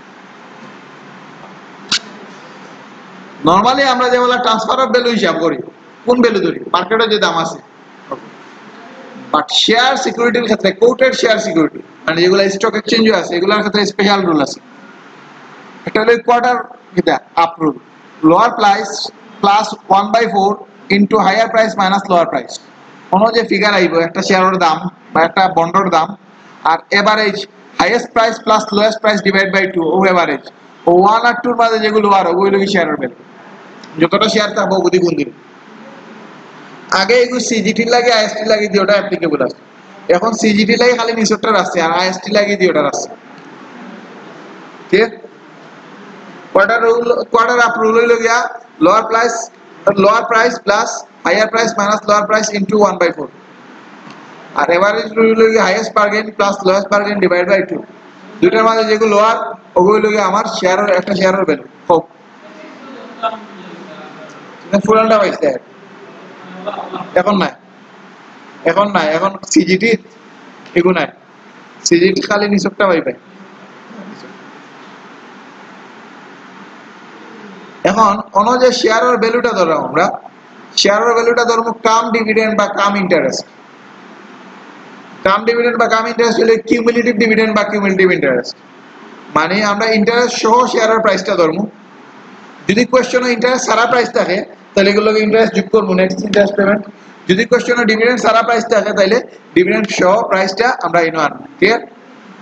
নরমালি আমরা যেগুলা ট্রান্সফার অফ ভ্যালু হিসাব করি কোন ভ্যালু ধরি, মার্কেটে যে দাম আছে বাট শেয়ার সিকিউরিটির ক্ষেত্রে কোটেড শেয়ার সিকিউরিটি মানে যেগুলো স্টক এক্সচেঞ্জে আছে এগুলোর ক্ষেত্রে স্পেশাল রুল আছে। একটা হলো কোয়ার্টার এটা up rule, lower price plus one by four into higher price minus lower price. কোনো যে ফিগার আইব একটা শেয়ারের দাম বা একটা বন্ডের দাম আর average highest price plus lowest price divide by two ও এভারেজ ও ওয়ান আর টুর মাঝে যেগুলো আর ওগুলো কি শেয়ারের ভ্যালু, যতটা শেয়ার থাকবো ওগুলি গুণ দিন। আগে এগুলো সিজিটি লাগে আইএসটি লাগে দিয়ে ওটা অ্যাপ্লিকেবল আছে, এখন সিজিটি লাগে খালি নিচরটা আসছে আর আইএসটি লাগে দিয়ে ওটা আসছে। ঠিক আছে, quarter rule quarter up rule হইল গিয়া lower price lower price plus higher price minus lower price into one by four আর এভারেজ রুল হইল গিয়া highest bargain plus lowest bargain divide by two. দুইটার মাঝে যেগুলো লোয়ার ওগুলো হইল গিয়া আমার শেয়ারের একটা শেয়ারের ভ্যালু হোক ফুলানটা পাইছে এখন নাই এখন নাই এখন সিজিটি এগুলো নাই, সিজিটি খালি নিচকটা পাইবে। এখন অন্য যে শেয়ারের ভ্যালুটা ধরো আমরা শেয়ারের ভ্যালুটা ধরবো কাম ডিভিডেন্ড বা কাম ইন্টারেস্ট। কাম ডিভিডেন্ড বা কাম ইন্টারেস্ট হলে কিউমুলেটিভ ডিভিডেন্ড বা কিউমুলেটিভ ইন্টারেস্ট, মানে আমরা ইন্টারেস্ট সহ শেয়ারের প্রাইসটা ধরবো। যদি কোয়েশ্চনে ইন্টারেস্ট সারা প্রাইস থাকে তাহলে এগুলোকে ইন্টারেস্ট যোগ করবো নেক্সট ইন্টারেস্ট পেমেন্ট। যদি কোয়েশ্চনে ডিভিডেন্ড সারা প্রাইস থাকে তাহলে ডিভিডেন্ড সহ প্রাইসটা আমরা এনে আনবো। ঠিক আছে,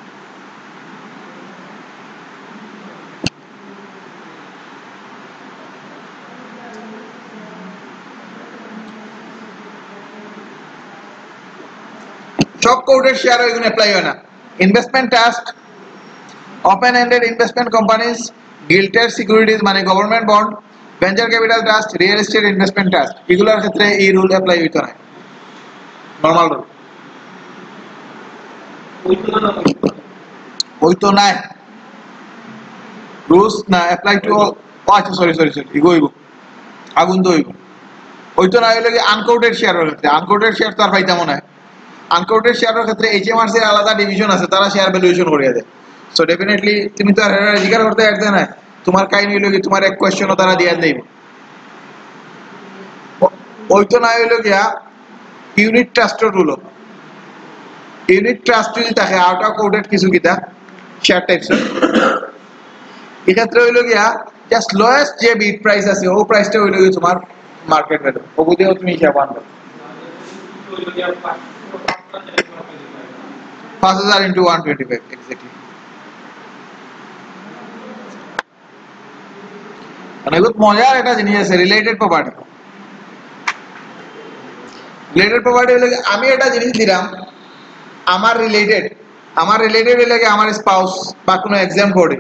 সব কোডের শেয়ার এগুলো অ্যাপ্লাই হয় না। Investment trust, open ended investment companies, gilted securities মানে government bond, venture capital trust, real estate investment trust এগুলোর ক্ষেত্রে এই রুল অ্যাপ্লাই হইতো না, নরমাল রুল হইতো না, রুলস না অ্যাপ্লাই টু আচ্ছা সরি সরি সরি ইগো হইব আগুন তো হইব হইতো না হইলে আনকোটেড শেয়ারের ক্ষেত্রে আনকোটেড শেয়ার তার ফাইদা মনে হয়। আনকোটেড শেয়ারের ক্ষেত্রে এইচএমআরসি এর আলাদা ডিভিশন আছে, তারা শেয়ার ভ্যালুয়েশন করিয়ে দেয়। সো ডেফিনেটলি তুমি তো আর জিজ্ঞাসা করতে একদম না তোমার কাহিনী হইলো কি তোমার এক কোয়েশ্চনও তারা দিয়ে দেব ওইতো না হইলো গিয়া ইউনিট ট্রাস্টের রুল। ইউনিট ট্রাস্ট যদি থাকে আউট অফ কোডেড কিছু কিটা শেয়ার টাইপস এক্ষেত্রে হইলো গিয়া জাস্ট লোয়েস্ট যে বিড প্রাইস আছে ও প্রাইসটা হইলো গিয়া তোমার মার্কেট ভ্যালু ও বুঝেও তুমি হিসাব আনবে পাঁচ হাজার into one twenty five exactly. মানে খুব মজার একটা জিনিস আছে রিলেটেড প্রপার্টি। রিলেটেড প্রপার্টি হলে আমি একটা জিনিস দিলাম আমার রিলেটেড আমার রিলেটেড হলে আমার স্পাউস বা কোনো এক্সাম বোর্ডে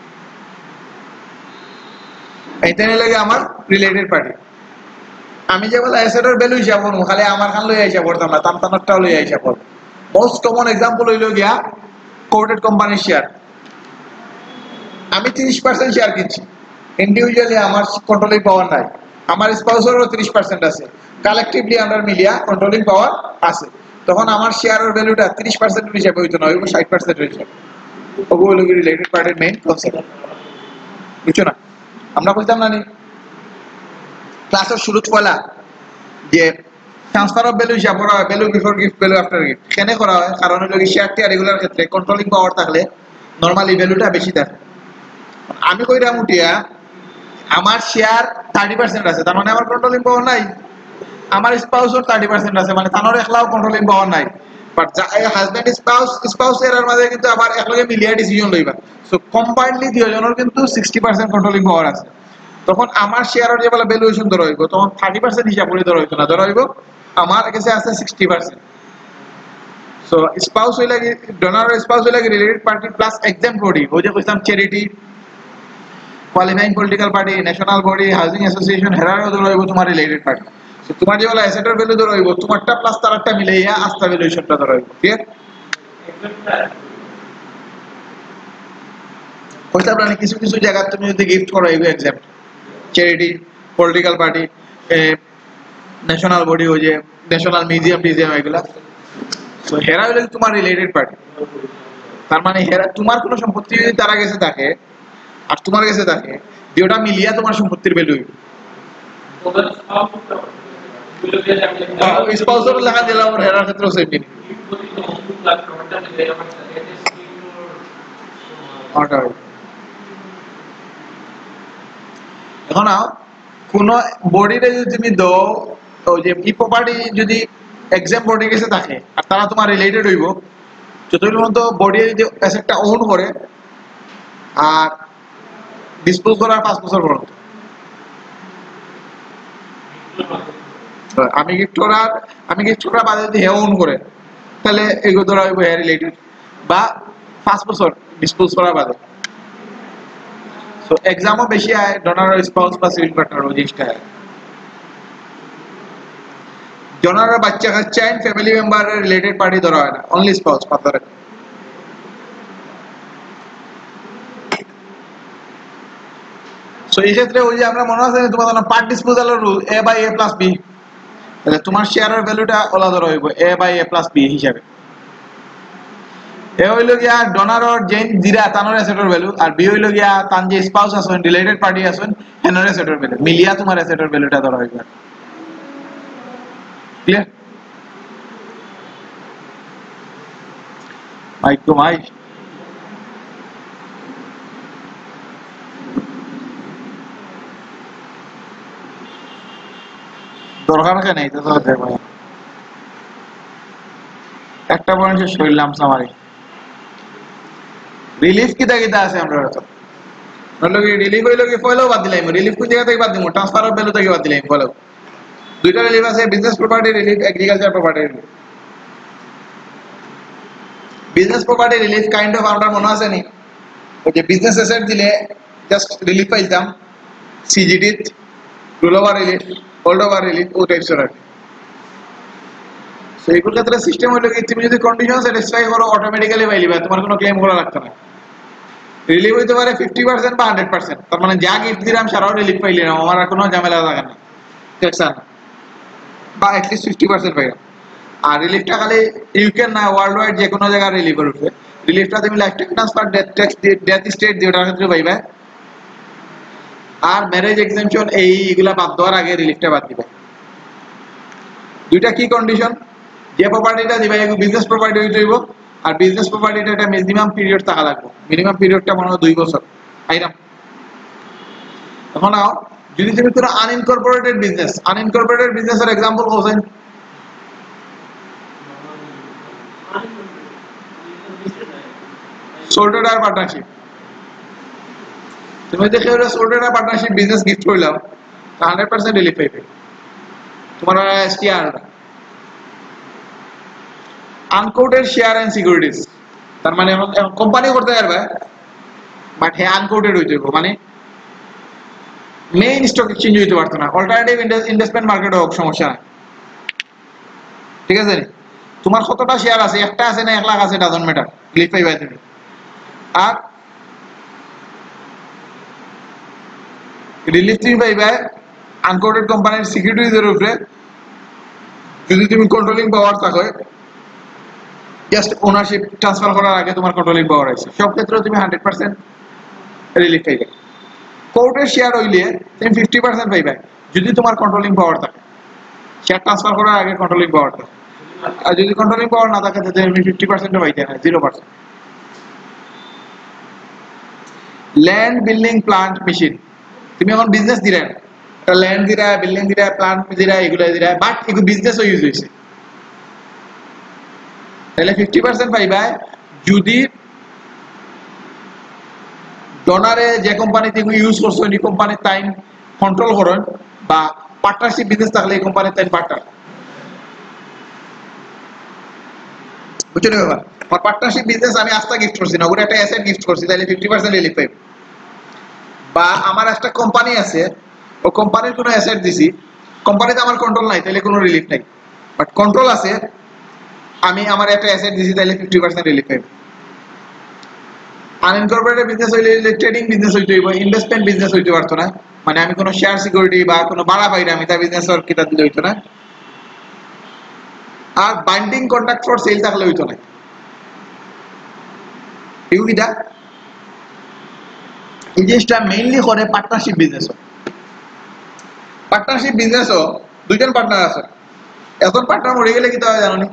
এইটা লাগে আমার রিলেটেড পার্টি। আমি যে বলে অ্যাসেটের ভ্যালু হিসাব করবো খালি আমার খান লই হিসাব করতাম না, তামতানারটাও লই হিসাব করবো। মোস্ট কমন এক্সাম্পল হইল গিয়া কোটেড কোম্পানির শেয়ার। আমি তিরিশ পার্সেন্ট শেয়ার কিনছি ইন্ডিভিজুয়ালি, আমার কন্ট্রোলিং পাওয়ার নাই, আমার স্পাউসেরও তিরিশ পার্সেন্ট আছে, কালেকটিভলি আমরা মিলিয়া কন্ট্রোলিং পাওয়ার আছে, তখন আমার শেয়ারের ভ্যালুটা তিরিশ পার্সেন্ট হিসাবে হইতো না, হইব ষাট পার্সেন্ট হিসাবে। ওগুলো রিলেটেড পার্টির মেইন কনসেপ্ট, বুঝছো না? আমরা বলতাম না নি ক্লাসের শুরু পয়লা যে ট্রান্সফার অফ ভ্যালু হিসাব করা হয়, value before gift value after gift কেন করা হয়? কারণ হলো শেয়ারটি আর এগুলোর ক্ষেত্রে কন্ট্রোলিং পাওয়ার থাকলে নরমালি ভ্যালুটা বেশি থাকে। আমি কইরাম উঠিয়া আমার শেয়ার থার্টি পার্সেন্ট আছে, তার মানে আমার কন্ট্রোলিং পাওয়ার নাই। আমার স্পাউসের থার্টি পার্সেন্ট আছে, মানে তানোর একলাও কন্ট্রোলিং পাওয়ার নাই। বাট হাজব্যান্ড স্পাউস স্পাউস এর মাঝে কিন্তু আবার একলগে মিলিয়া ডিসিশন লইবা, সো কম্বাইন্ডলি দুইজনের কিন্তু সিক্সটি পার্সেন্ট কন্ট্রোলিং পাওয়ার আছে। তখন আমার শেয়ারের যে বলে ভ্যালুয়েশন ধরা হইব তখন থার্টি পার্সেন্ট হিসাব করে ধরা হইতো না, ধরা হইব আমার কাছে আছে সিক্সটি পার্সেন্ট। সো স্পাউস হইলে কি ডোনার স্পাউস হইলে কি related party plus exempt body, ওই যে কইতাম charity, qualifying political party, national body, housing association, হেরারও ধরা হইব তোমার রিলেটেড পার্টি। সো তোমার যে বলে অ্যাসেটের ভ্যালু ধরা হইব তোমারটা প্লাস তারটা মিলাইয়া আস্থা ভ্যালুয়েশনটা ধরা হইব। ঠিক আছে, কইতাম না কিছু কিছু জায়গা তুমি যদি গিফট করো হইব exempt, charity, political party, national body, ওই যে ন্যাশনাল মিউজিয়াম টিজিয়াম এগুলা, তো হেরা হইলে তোমার রিলেটেড পার্টি। তার মানে হেরা তোমার কোনো সম্পত্তি যদি তারা কাছে থাকে আর তোমার কাছে থাকে দুইটা মিলিয়া তোমার সম্পত্তির ভ্যালু হইবে। স্পাউসের লেখা দিলাম ওর হেরার ক্ষেত্রে সেম বেনিফিট অর্ডার। এখন কোন বডিতে যদি তুমি দাও ওই যে ই প্রপার্টি যদি এক্সাম বডি কেসে থাকে আর তারা তোমার রিলেটেড হইব যতদিন পর্যন্ত বডি যদি অ্যাসেটটা ওন করে আর ডিসপোজ করার পাঁচ বছর পর্যন্ত। আমি গিফট করার আমি গিফট করার বাদে যদি হে ওন করে তাহলে এগুলো ধরা হইব হে রিলেটেড বা পাঁচ বছর ডিসপোজ করার বাদে। সো এক্সামও বেশি আয় ডোনার স্পাউস বা সিভিল পার্টনার ওই জিনিসটা আয়। ডোনার বাচ্চা কাচ্চা and family member related party ধরা হয় না, অনলি স্পাউস পাতা রাখে। সো এই ক্ষেত্রে ওই যে আমরা মনে আছে তোমার পার্ট ডিসপোজালের rule A by A plus B, তাহলে তোমার শেয়ারের ভ্যালুটা ওলা ধরা হইব A by A plus B হিসাবে। এ হইল গিয়া ডোনারর জেন জিরা তানোর অ্যাসেটের ভ্যালু আর বি হইল গিয়া তান যে স্পাউস আছেন রিলেটেড পার্টি আছেন হেনর অ্যাসেটের ভ্যালু মিলিয়া তোমার অ্যাসেটের ভ্যালুটা ধরা হইব। ক্লিয়ার? মাইক তো মাইক দরকার কেন এই তো দেখো একটা পয়েন্ট শেষ করলাম সামারি। রিলিফ কিতা কিতা আছে আমরা তো বললো কি রিলিফ হইলো কি ফয়লো বাদ দিলাম, রিলিফ কোন জায়গা থেকে বাদ দিমু ট্রান্সফার অফ ভ্যালু থেকে বাদ দিলাম। ফলো দুইটা রিলিফ আছে, business property relief, agriculture property relief. Business property relief kind of আমরা মনে আছে নি ওই যে বিজনেস অ্যাসেট দিলে জাস্ট রিলিফ পাইতাম CGD roll over relief hold over relief ও টাইপস এর। সো এইগুলোর ক্ষেত্রে সিস্টেম হলো কি তুমি যদি কন্ডিশন স্যাটিসফাই করো অটোমেটিক্যালি পাইলিবা, তোমার কোনো ক্লেম করা লাগবে না। রিলিফ হইতে পারে ফিফটি পার্সেন্ট বা হান্ড্রেড পার্সেন্ট, তার মানে যা গিফট দিলাম সারাও রিলিফ পাইলি না, আমার আর কোনো ঝামেলা থাকে না টেকসান বা অ্যাটলিস্ট ফিফটি পার্সেন্ট পাইলাম। আর রিলিফটা খালি ইউকেন না ওয়ার্ল্ড ওয়াইড যে কোনো জায়গায় রিলিফ করবে। রিলিফটা তুমি life time transfer death tax death estate দিয়ে ওটার ক্ষেত্রে পাইবা। আর ম্যারেজ এক্সেমশন এই এগুলা বাদ দেওয়ার আগে রিলিফটা বাদ দিবা। দুইটা কি কন্ডিশন, যে প্রপার্টিটা দিবা এগুলো বিজনেস প্রপার্টি হইতে হইব আর বিজনেস প্রপার্টিটা একটা মিনিমাম পিরিয়ড থাকা লাগবে, মিনিমাম পিরিয়ডটা মনে হয় দুই বছর আইরাম। এখন নাও যদি তুমি কোনো আনইনকর্পোরেটেড বিজনেস আনইনকর্পোরেটেড বিজনেসের এক্সাম্পল বলছেন সোল ট্রেডার পার্টনারশিপ। তুমি দেখে ওরা sole trader partnership business gift করলাম হান্ড্রেড পার্সেন্ট রিলিফ পাইবে তোমার STR. Unquoted share and securities তার মানে কোম্পানি করতে পারবে বাট হ্যাঁ আনকোটেড হইতে হবে, মানে মেইন স্টক এক্সচেঞ্জ হইতে পারতো না, অল্টারনেটিভ ইনভেস্টমেন্ট মার্কেট হোক সমস্যা নাই। ঠিক আছে, তোমার কতটা শেয়ার আছে একটা আছে না এক লাখ আছে ডাজন্ট ম্যাটার রিলিফ পাইবে তুমি। আর রিলিফ তুমি পাইবে আনকোটেড কোম্পানির সিকিউরিটিজের উপরে যদি তুমি কন্ট্রোলিং পাওয়ার থাকে, জাস্ট ওনারশিপ ট্রান্সফার করার আগে তোমার কন্ট্রোলিং পাওয়ার আছে, সব ক্ষেত্রে তুমি হান্ড্রেড পার্সেন্ট রিলিফ পাইবে। কোর্টের শেয়ার হইলে তুমি ফিফটি পার্সেন্ট পাইবে যদি তোমার কন্ট্রোলিং পাওয়ার থাকে, শেয়ার ট্রান্সফার করার আগে কন্ট্রোলিং পাওয়ার থাকে। আর যদি কন্ট্রোলিং পাওয়ার না থাকে তাহলে তুমি ফিফটি পার্সেন্টও পাইতে না, zero percent. Land building plant machine তুমি এখন বিজনেস দিরা একটা ল্যান্ড দিরা বিল্ডিং দিরা প্লান্ট দিরা এগুলো দিরা বাট এগুলো বিজনেসও ইউজ হয়েছে তাহলে ফিফটি পার্সেন্ট পাইবা যদি ডোনারে যে কোম্পানিতে এগুলো ইউজ করছো এই কোম্পানির টাইম কন্ট্রোল করেন বা পার্টনারশিপ বিজনেস থাকলে এই কোম্পানির টাইম পার্টনার বুঝছো না ব্যাপার। আর পার্টনারশিপ বিজনেস আমি আস্থা গিফট করছি না, ওটা একটা অ্যাসেট গিফট করছি তাহলে ফিফটি পার্সেন্ট রিলিফ পাইব। বা আমার একটা কোম্পানি আছে ও কোম্পানির কোনো অ্যাসেট দিছি, কোম্পানিতে আমার কন্ট্রোল নাই তাহলে কোনো রিলিফ নাই, বাট কন্ট্রোল আছে আমি আমার একটা অ্যাসেট দিছি তাহলে ফিফটি পার্সেন্ট রিলিফ পাইব। আনইনকর্পোরেটেড বিজনেস হইলে ট্রেডিং বিজনেস হইতে হইব, ইনভেস্টমেন্ট বিজনেস হইতে পারতো না, মানে আমি কোনো শেয়ার সিকিউরিটি বা কোনো ভাড়া পাইলে আমি তার বিজনেস আর কিতা দিলে হইতো না। আর বাইন্ডিং কন্ট্রাক্ট ফর সেল থাকলে হইতো না। এগুলিটা এই জিনিসটা মেইনলি করে পার্টনারশিপ বিজনেসও। পার্টনারশিপ বিজনেসও দুইজন পার্টনার আছে, এখন পার্টনার মরে গেলে কি তা জানো নি?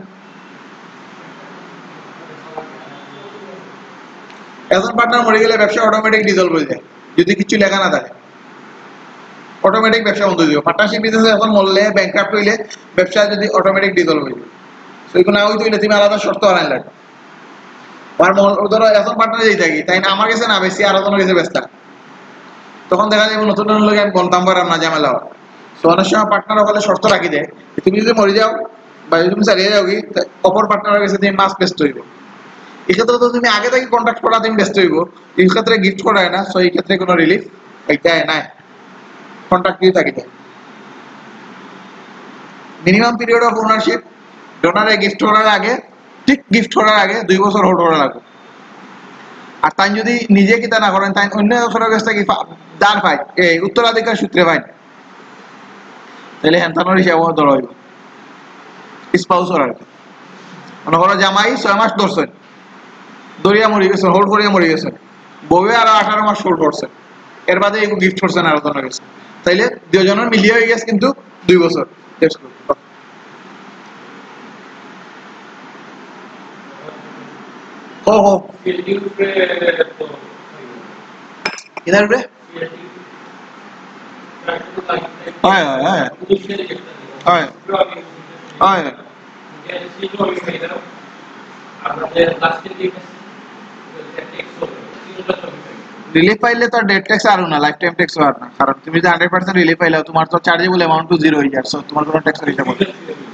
এখন পার্টনার মরে গেলে ব্যবসা অটোমেটিক ডিজলভ হয়ে যায় যদি কিছু লেখা না থাকে, অটোমেটিক ব্যবসা বন্ধ হয়ে যাবে। পার্টনারশিপ বিজনেসে এখন মরলে ব্যাংকরাপ্ট হইলে ব্যবসা যদি অটোমেটিক ডিজলভ হয়ে যাবে, তো এগুলো না হইতে হইলে তুমি আলাদা শর্ত আনাই লাগবে। আর ধরো এখন পার্টনার যেই থাকি তাই না আমার কাছে না বেশি আর কোনো কাছে ব্যস্ত, তখন দেখা যাবে নতুন নতুন লোক আমি বলতাম পারলাম না ঝামেলা হয়। তো অনেক সময় পার্টনার হলে শর্ত রাখি দেয়, তুমি যদি মরে যাও বা যদি তুমি চালিয়ে যাও কি অপর পার্টনারের কাছে তুমি মাস ব্যস্ত হইব। এক্ষেত্রে তো তুমি আগে থেকে কন্ট্যাক্ট করা তুমি ব্যস্ত হইব, এই ক্ষেত্রে গিফট করা হয় না, সো এই ক্ষেত্রে কোনো রিলিফ দেয় না, কন্ট্যাক্ট দিয়ে থাকি দেয়। মিনিমাম পিরিয়ড অফ ওনারশিপ ডোনারে গিফট করার আগে, ঠিক গিফট করার আগে দুই বছর হোল্ড করা লাগবে। আর তাই যদি নিজে কিতা না করেন তাই অন্য বছরের কাছ থেকে দান পাই, এই উত্তরাধিকার সূত্রে পাই, তাহলে হ্যান্তানোর হিসাব ধরা হইব স্পাউসর আর কি। মনে করো জামাই ছয় মাস ধরছেন, দরিয়া মরে গেছেন, হোল্ড করিয়া মরে গেছেন, বউয়ে আরো আঠারো মাস হোল্ড করছেন, এর বাদে এগুলো গিফট করছেন আরো জনের কাছে, তাইলে দুজনের মিলিয়ে হয়ে গেছে কিন্তু দুই বছর। ও হো কিনার উপরে হয় হয় হয় হয় হয় রিলিফ পাইলে তো ডেট ট্যাক্স আর না, লাইফ টাইম ট্যাক্স আর না, কারণ তুমি যে হান্ড্রেড পার্সেন্ট রিলিফ পাইলে তোমার তো চার্জেবল অ্যামাউন্ট টু জিরো হয়ে যায়, সো তোমার কোনো ট্যাক্সের হিসাব হবে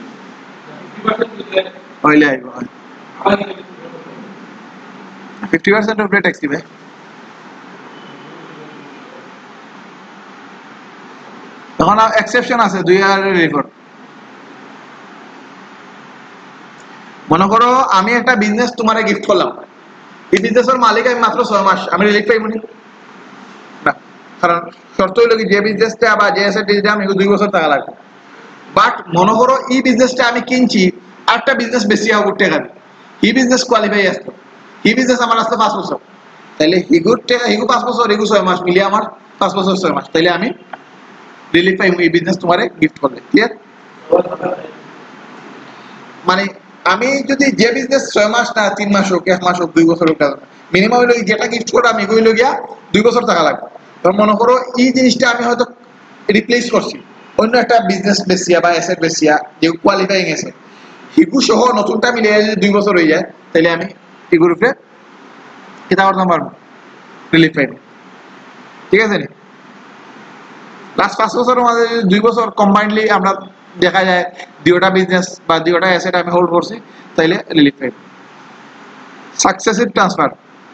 হইলে আইব। হয় ফিফটি পার্সেন্ট উপরে ট্যাক্স দিবে। তখন এক্সেপশন আছে দুই হাজার রিলিফর। মনে করো আমি একটা বিজনেস তোমারে গিফট করলাম, এই বিজনেসের মালিক আমি মাত্র ছয় মাস, আমি রিলিফ পাইব না, কারণ শর্ত হইল কি যে বিজনেসটা বা যে অ্যাসেটটা আমি দুই বছর টাকা লাগবে। বাট মনে করো এই বিজনেসটা আমি কিনছি আরেকটা বিজনেস বেশি করতে গেলে, এই বিজনেস কোয়ালিফাই আসতো, এই বিজনেস আমার আসতে পাঁচ বছর, তাহলে হিগুর টাকা হিগু পাঁচ বছর হিগু ছয় মাস মিলিয়ে আমার পাঁচ বছর ছয় মাস, তাইলে আমি রিলিফ পাইব এই বিজনেস তোমারে গিফট করলে। ক্লিয়ার? মানে আমি যদি যে বিজনেস ছয় মাস না তিন মাস হোক, এক মাস হোক, দুই বছর হোক, মিনিমাম হইলো যেটা গিফট করে আমি হইলো গিয়া দুই বছর টাকা লাগবে। তখন মনে করো এই জিনিসটা আমি হয়তো রিপ্লেস করছি অন্য একটা বিজনেস বেসিয়া বা অ্যাসেট বেসিয়া যে কোয়ালিফাইং আছে, হিগু সহ নতুনটা মিলিয়ে যদি দুই বছর হয়ে যায়, তাহলে আমি হিগুর উপরে কিতা করতে পারবো, রিলিফ পাইব। ঠিক আছে নি? লাস্ট পাঁচ বছরের মাঝে দুই বছর কম্বাইন্ডলি আমরা দেখা যায় দুইটা বিজনেস বা দুইটা অ্যাসেট আমি হোল্ড করছি, তাইলে রিলিফ পাইব। সাকসেসিভ ট্রান্সফার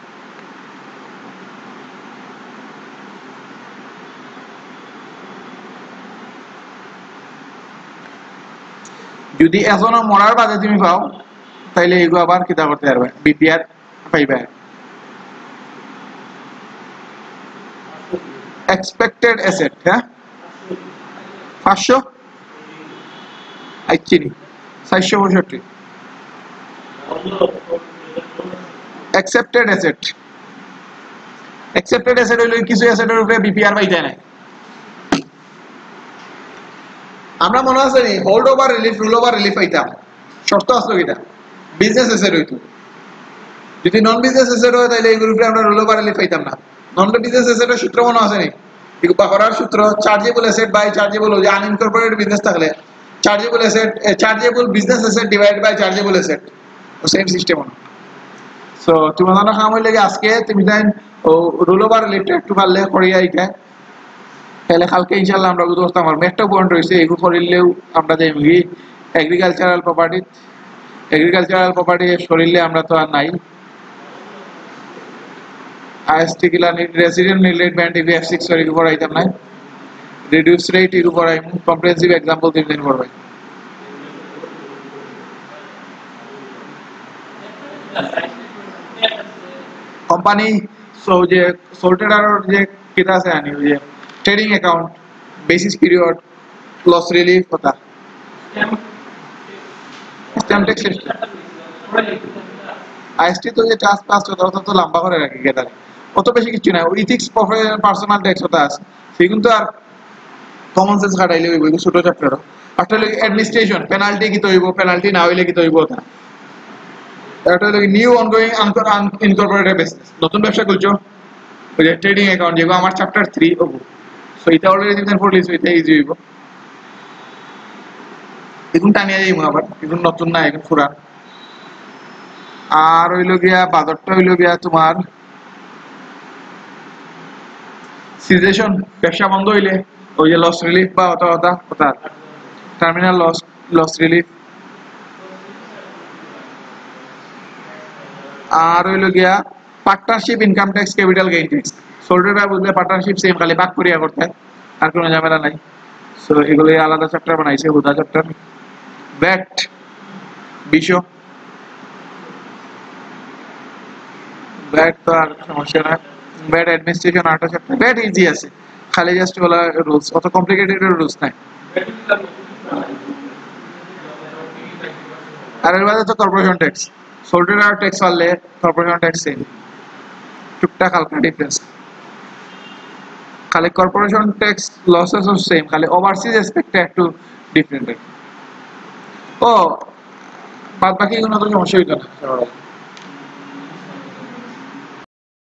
যদি এজনের মরার বাদে তুমি পাও, তাইলে এগুলো আবার কিতা করতে পারবে, বিপিআর পাইবে। এক্সপেক্টেড অ্যাসেট, হ্যাঁ পাঁচশো আইচিনি চারশো পঁয়ষট্টি অ্যাকসেপ্টেড অ্যাসেট। অ্যাকসেপ্টেড অ্যাসেট হইল কিছু অ্যাসেটের উপরে বিপিআর পাইতে নাই। আমরা মনে আছে নি hold over relief, roll over relief পাইতাম, শর্ত আসলো কিটা বিজনেস অ্যাসেট হইতো। যদি নন বিজনেস অ্যাসেট হয় তাহলে এই গ্রুপে আমরা রুল ওভার রিলিফ পাইতাম না। নন বিজনেস অ্যাসেটের সূত্র মনে আছে নি? করার সূত্র চার্জেবল অ্যাসেট বাই চার্জেবল, যে আনইনকর্পোরেটেড বিজনেস থাকলে chargeable asset, chargeable business asset divide by chargeable asset, same system. So তোমার জানা কাম হইলে আজকে তুমি জান ও রুল ওভার রিলিফটা একটু পারলে করিয়া আইকা, তাহলে কালকে ইনশাআল্লাহ আমরা বুঝতে পারতাম। আর একটা পয়েন্ট রয়েছে, এগুলো করিলেও আমরা যে এগ্রিকালচারাল প্রপার্টি, এগ্রিকালচারাল প্রপার্টি শরীরে আমরা তো আর নাই। আইএসটি কিলা রেসিডেন্ট রিলেট ব্যান্ড ইভি এফ সিক্স এর উপর আইতাম নাই, রিডিউস রেট এর উপর আইম, কম্প্রিহেনসিভ एग्जांपल তিন দিন পড়বে। কোম্পানি সো যে সল্টেড আর যে কিটা আছে আনি যে trading account, basis period, loss relief কথা, স্ট্যাম্প ট্যাক্স সিস্টেম, আইএসটি তো যে টাস্ক পাস হতো তত তো লম্বা করে রাখি গেদার, অত বেশি কিছু না। ইথিক্স পার্সোনাল ট্যাক্স হতা আছে, সেগুলো তো আর কমন সেন্স খাটাইলে ওই ছোট চ্যাপ্টার। একটা হলো অ্যাডমিনিস্ট্রেশন, পেনাল্টি কি হইব, পেনাল্টি না হইলে কি হইব তা। একটা হলো নিউ অনগোয়িং ইনকর্পোরেটেড বিজনেস, নতুন ব্যবসা খুলছো, ওই যে ট্রেডিং অ্যাকাউন্ট, যেগুলো আমার চ্যাপ্টার থ্রি হবো, সো এটা অলরেডি দিন পড়লি, সো এটা ইজি হইব। এখন টানিয়া যাইব আবার, এখন নতুন না, এখন পুরান। আর হইল গিয়া বাদরটা হইল গিয়া তোমার সিজেশন, ব্যবসা বন্ধ হইলে ওই যে লস রিলিফ বা অত অতা অতা টার্মিনাল লস লস রিলিফ। আর হইল গিয়া partnership income tax, capital gain tax. সোল্ডাররা বুঝলে পার্টনারশিপ সেম, খালি ভাগ করিয়া করতে হয়, আর কোনো ঝামেলা নাই। সো এগুলো আলাদা চ্যাপ্টার বানাইছে, হুদা চ্যাপ্টার। ব্যাট বিশ, ব্যাট তো আর সমস্যা না। ব্যাট অ্যাডমিনিস্ট্রেশন আটটা চ্যাপ্টার, ব্যাট ইজি আছে, খালি জাস্ট বলা রুলস, অত কমপ্লিকেটেড রুলস নাই। আর এর বাদে তো কর্পোরেশন ট্যাক্স, সোল্ডার আর ট্যাক্স পারলে কর্পোরেশন ট্যাক্স সেম, টুকটাক হালকা ডিফারেন্স। খালি কর্পোরেশন ট্যাক্স লসেস ও সেম, খালি ওভারসিজ অ্যাসপেক্টটা একটু ডিফারেন্ট। ও বাদ বাকি কোনো তো সমস্যা হইতো না।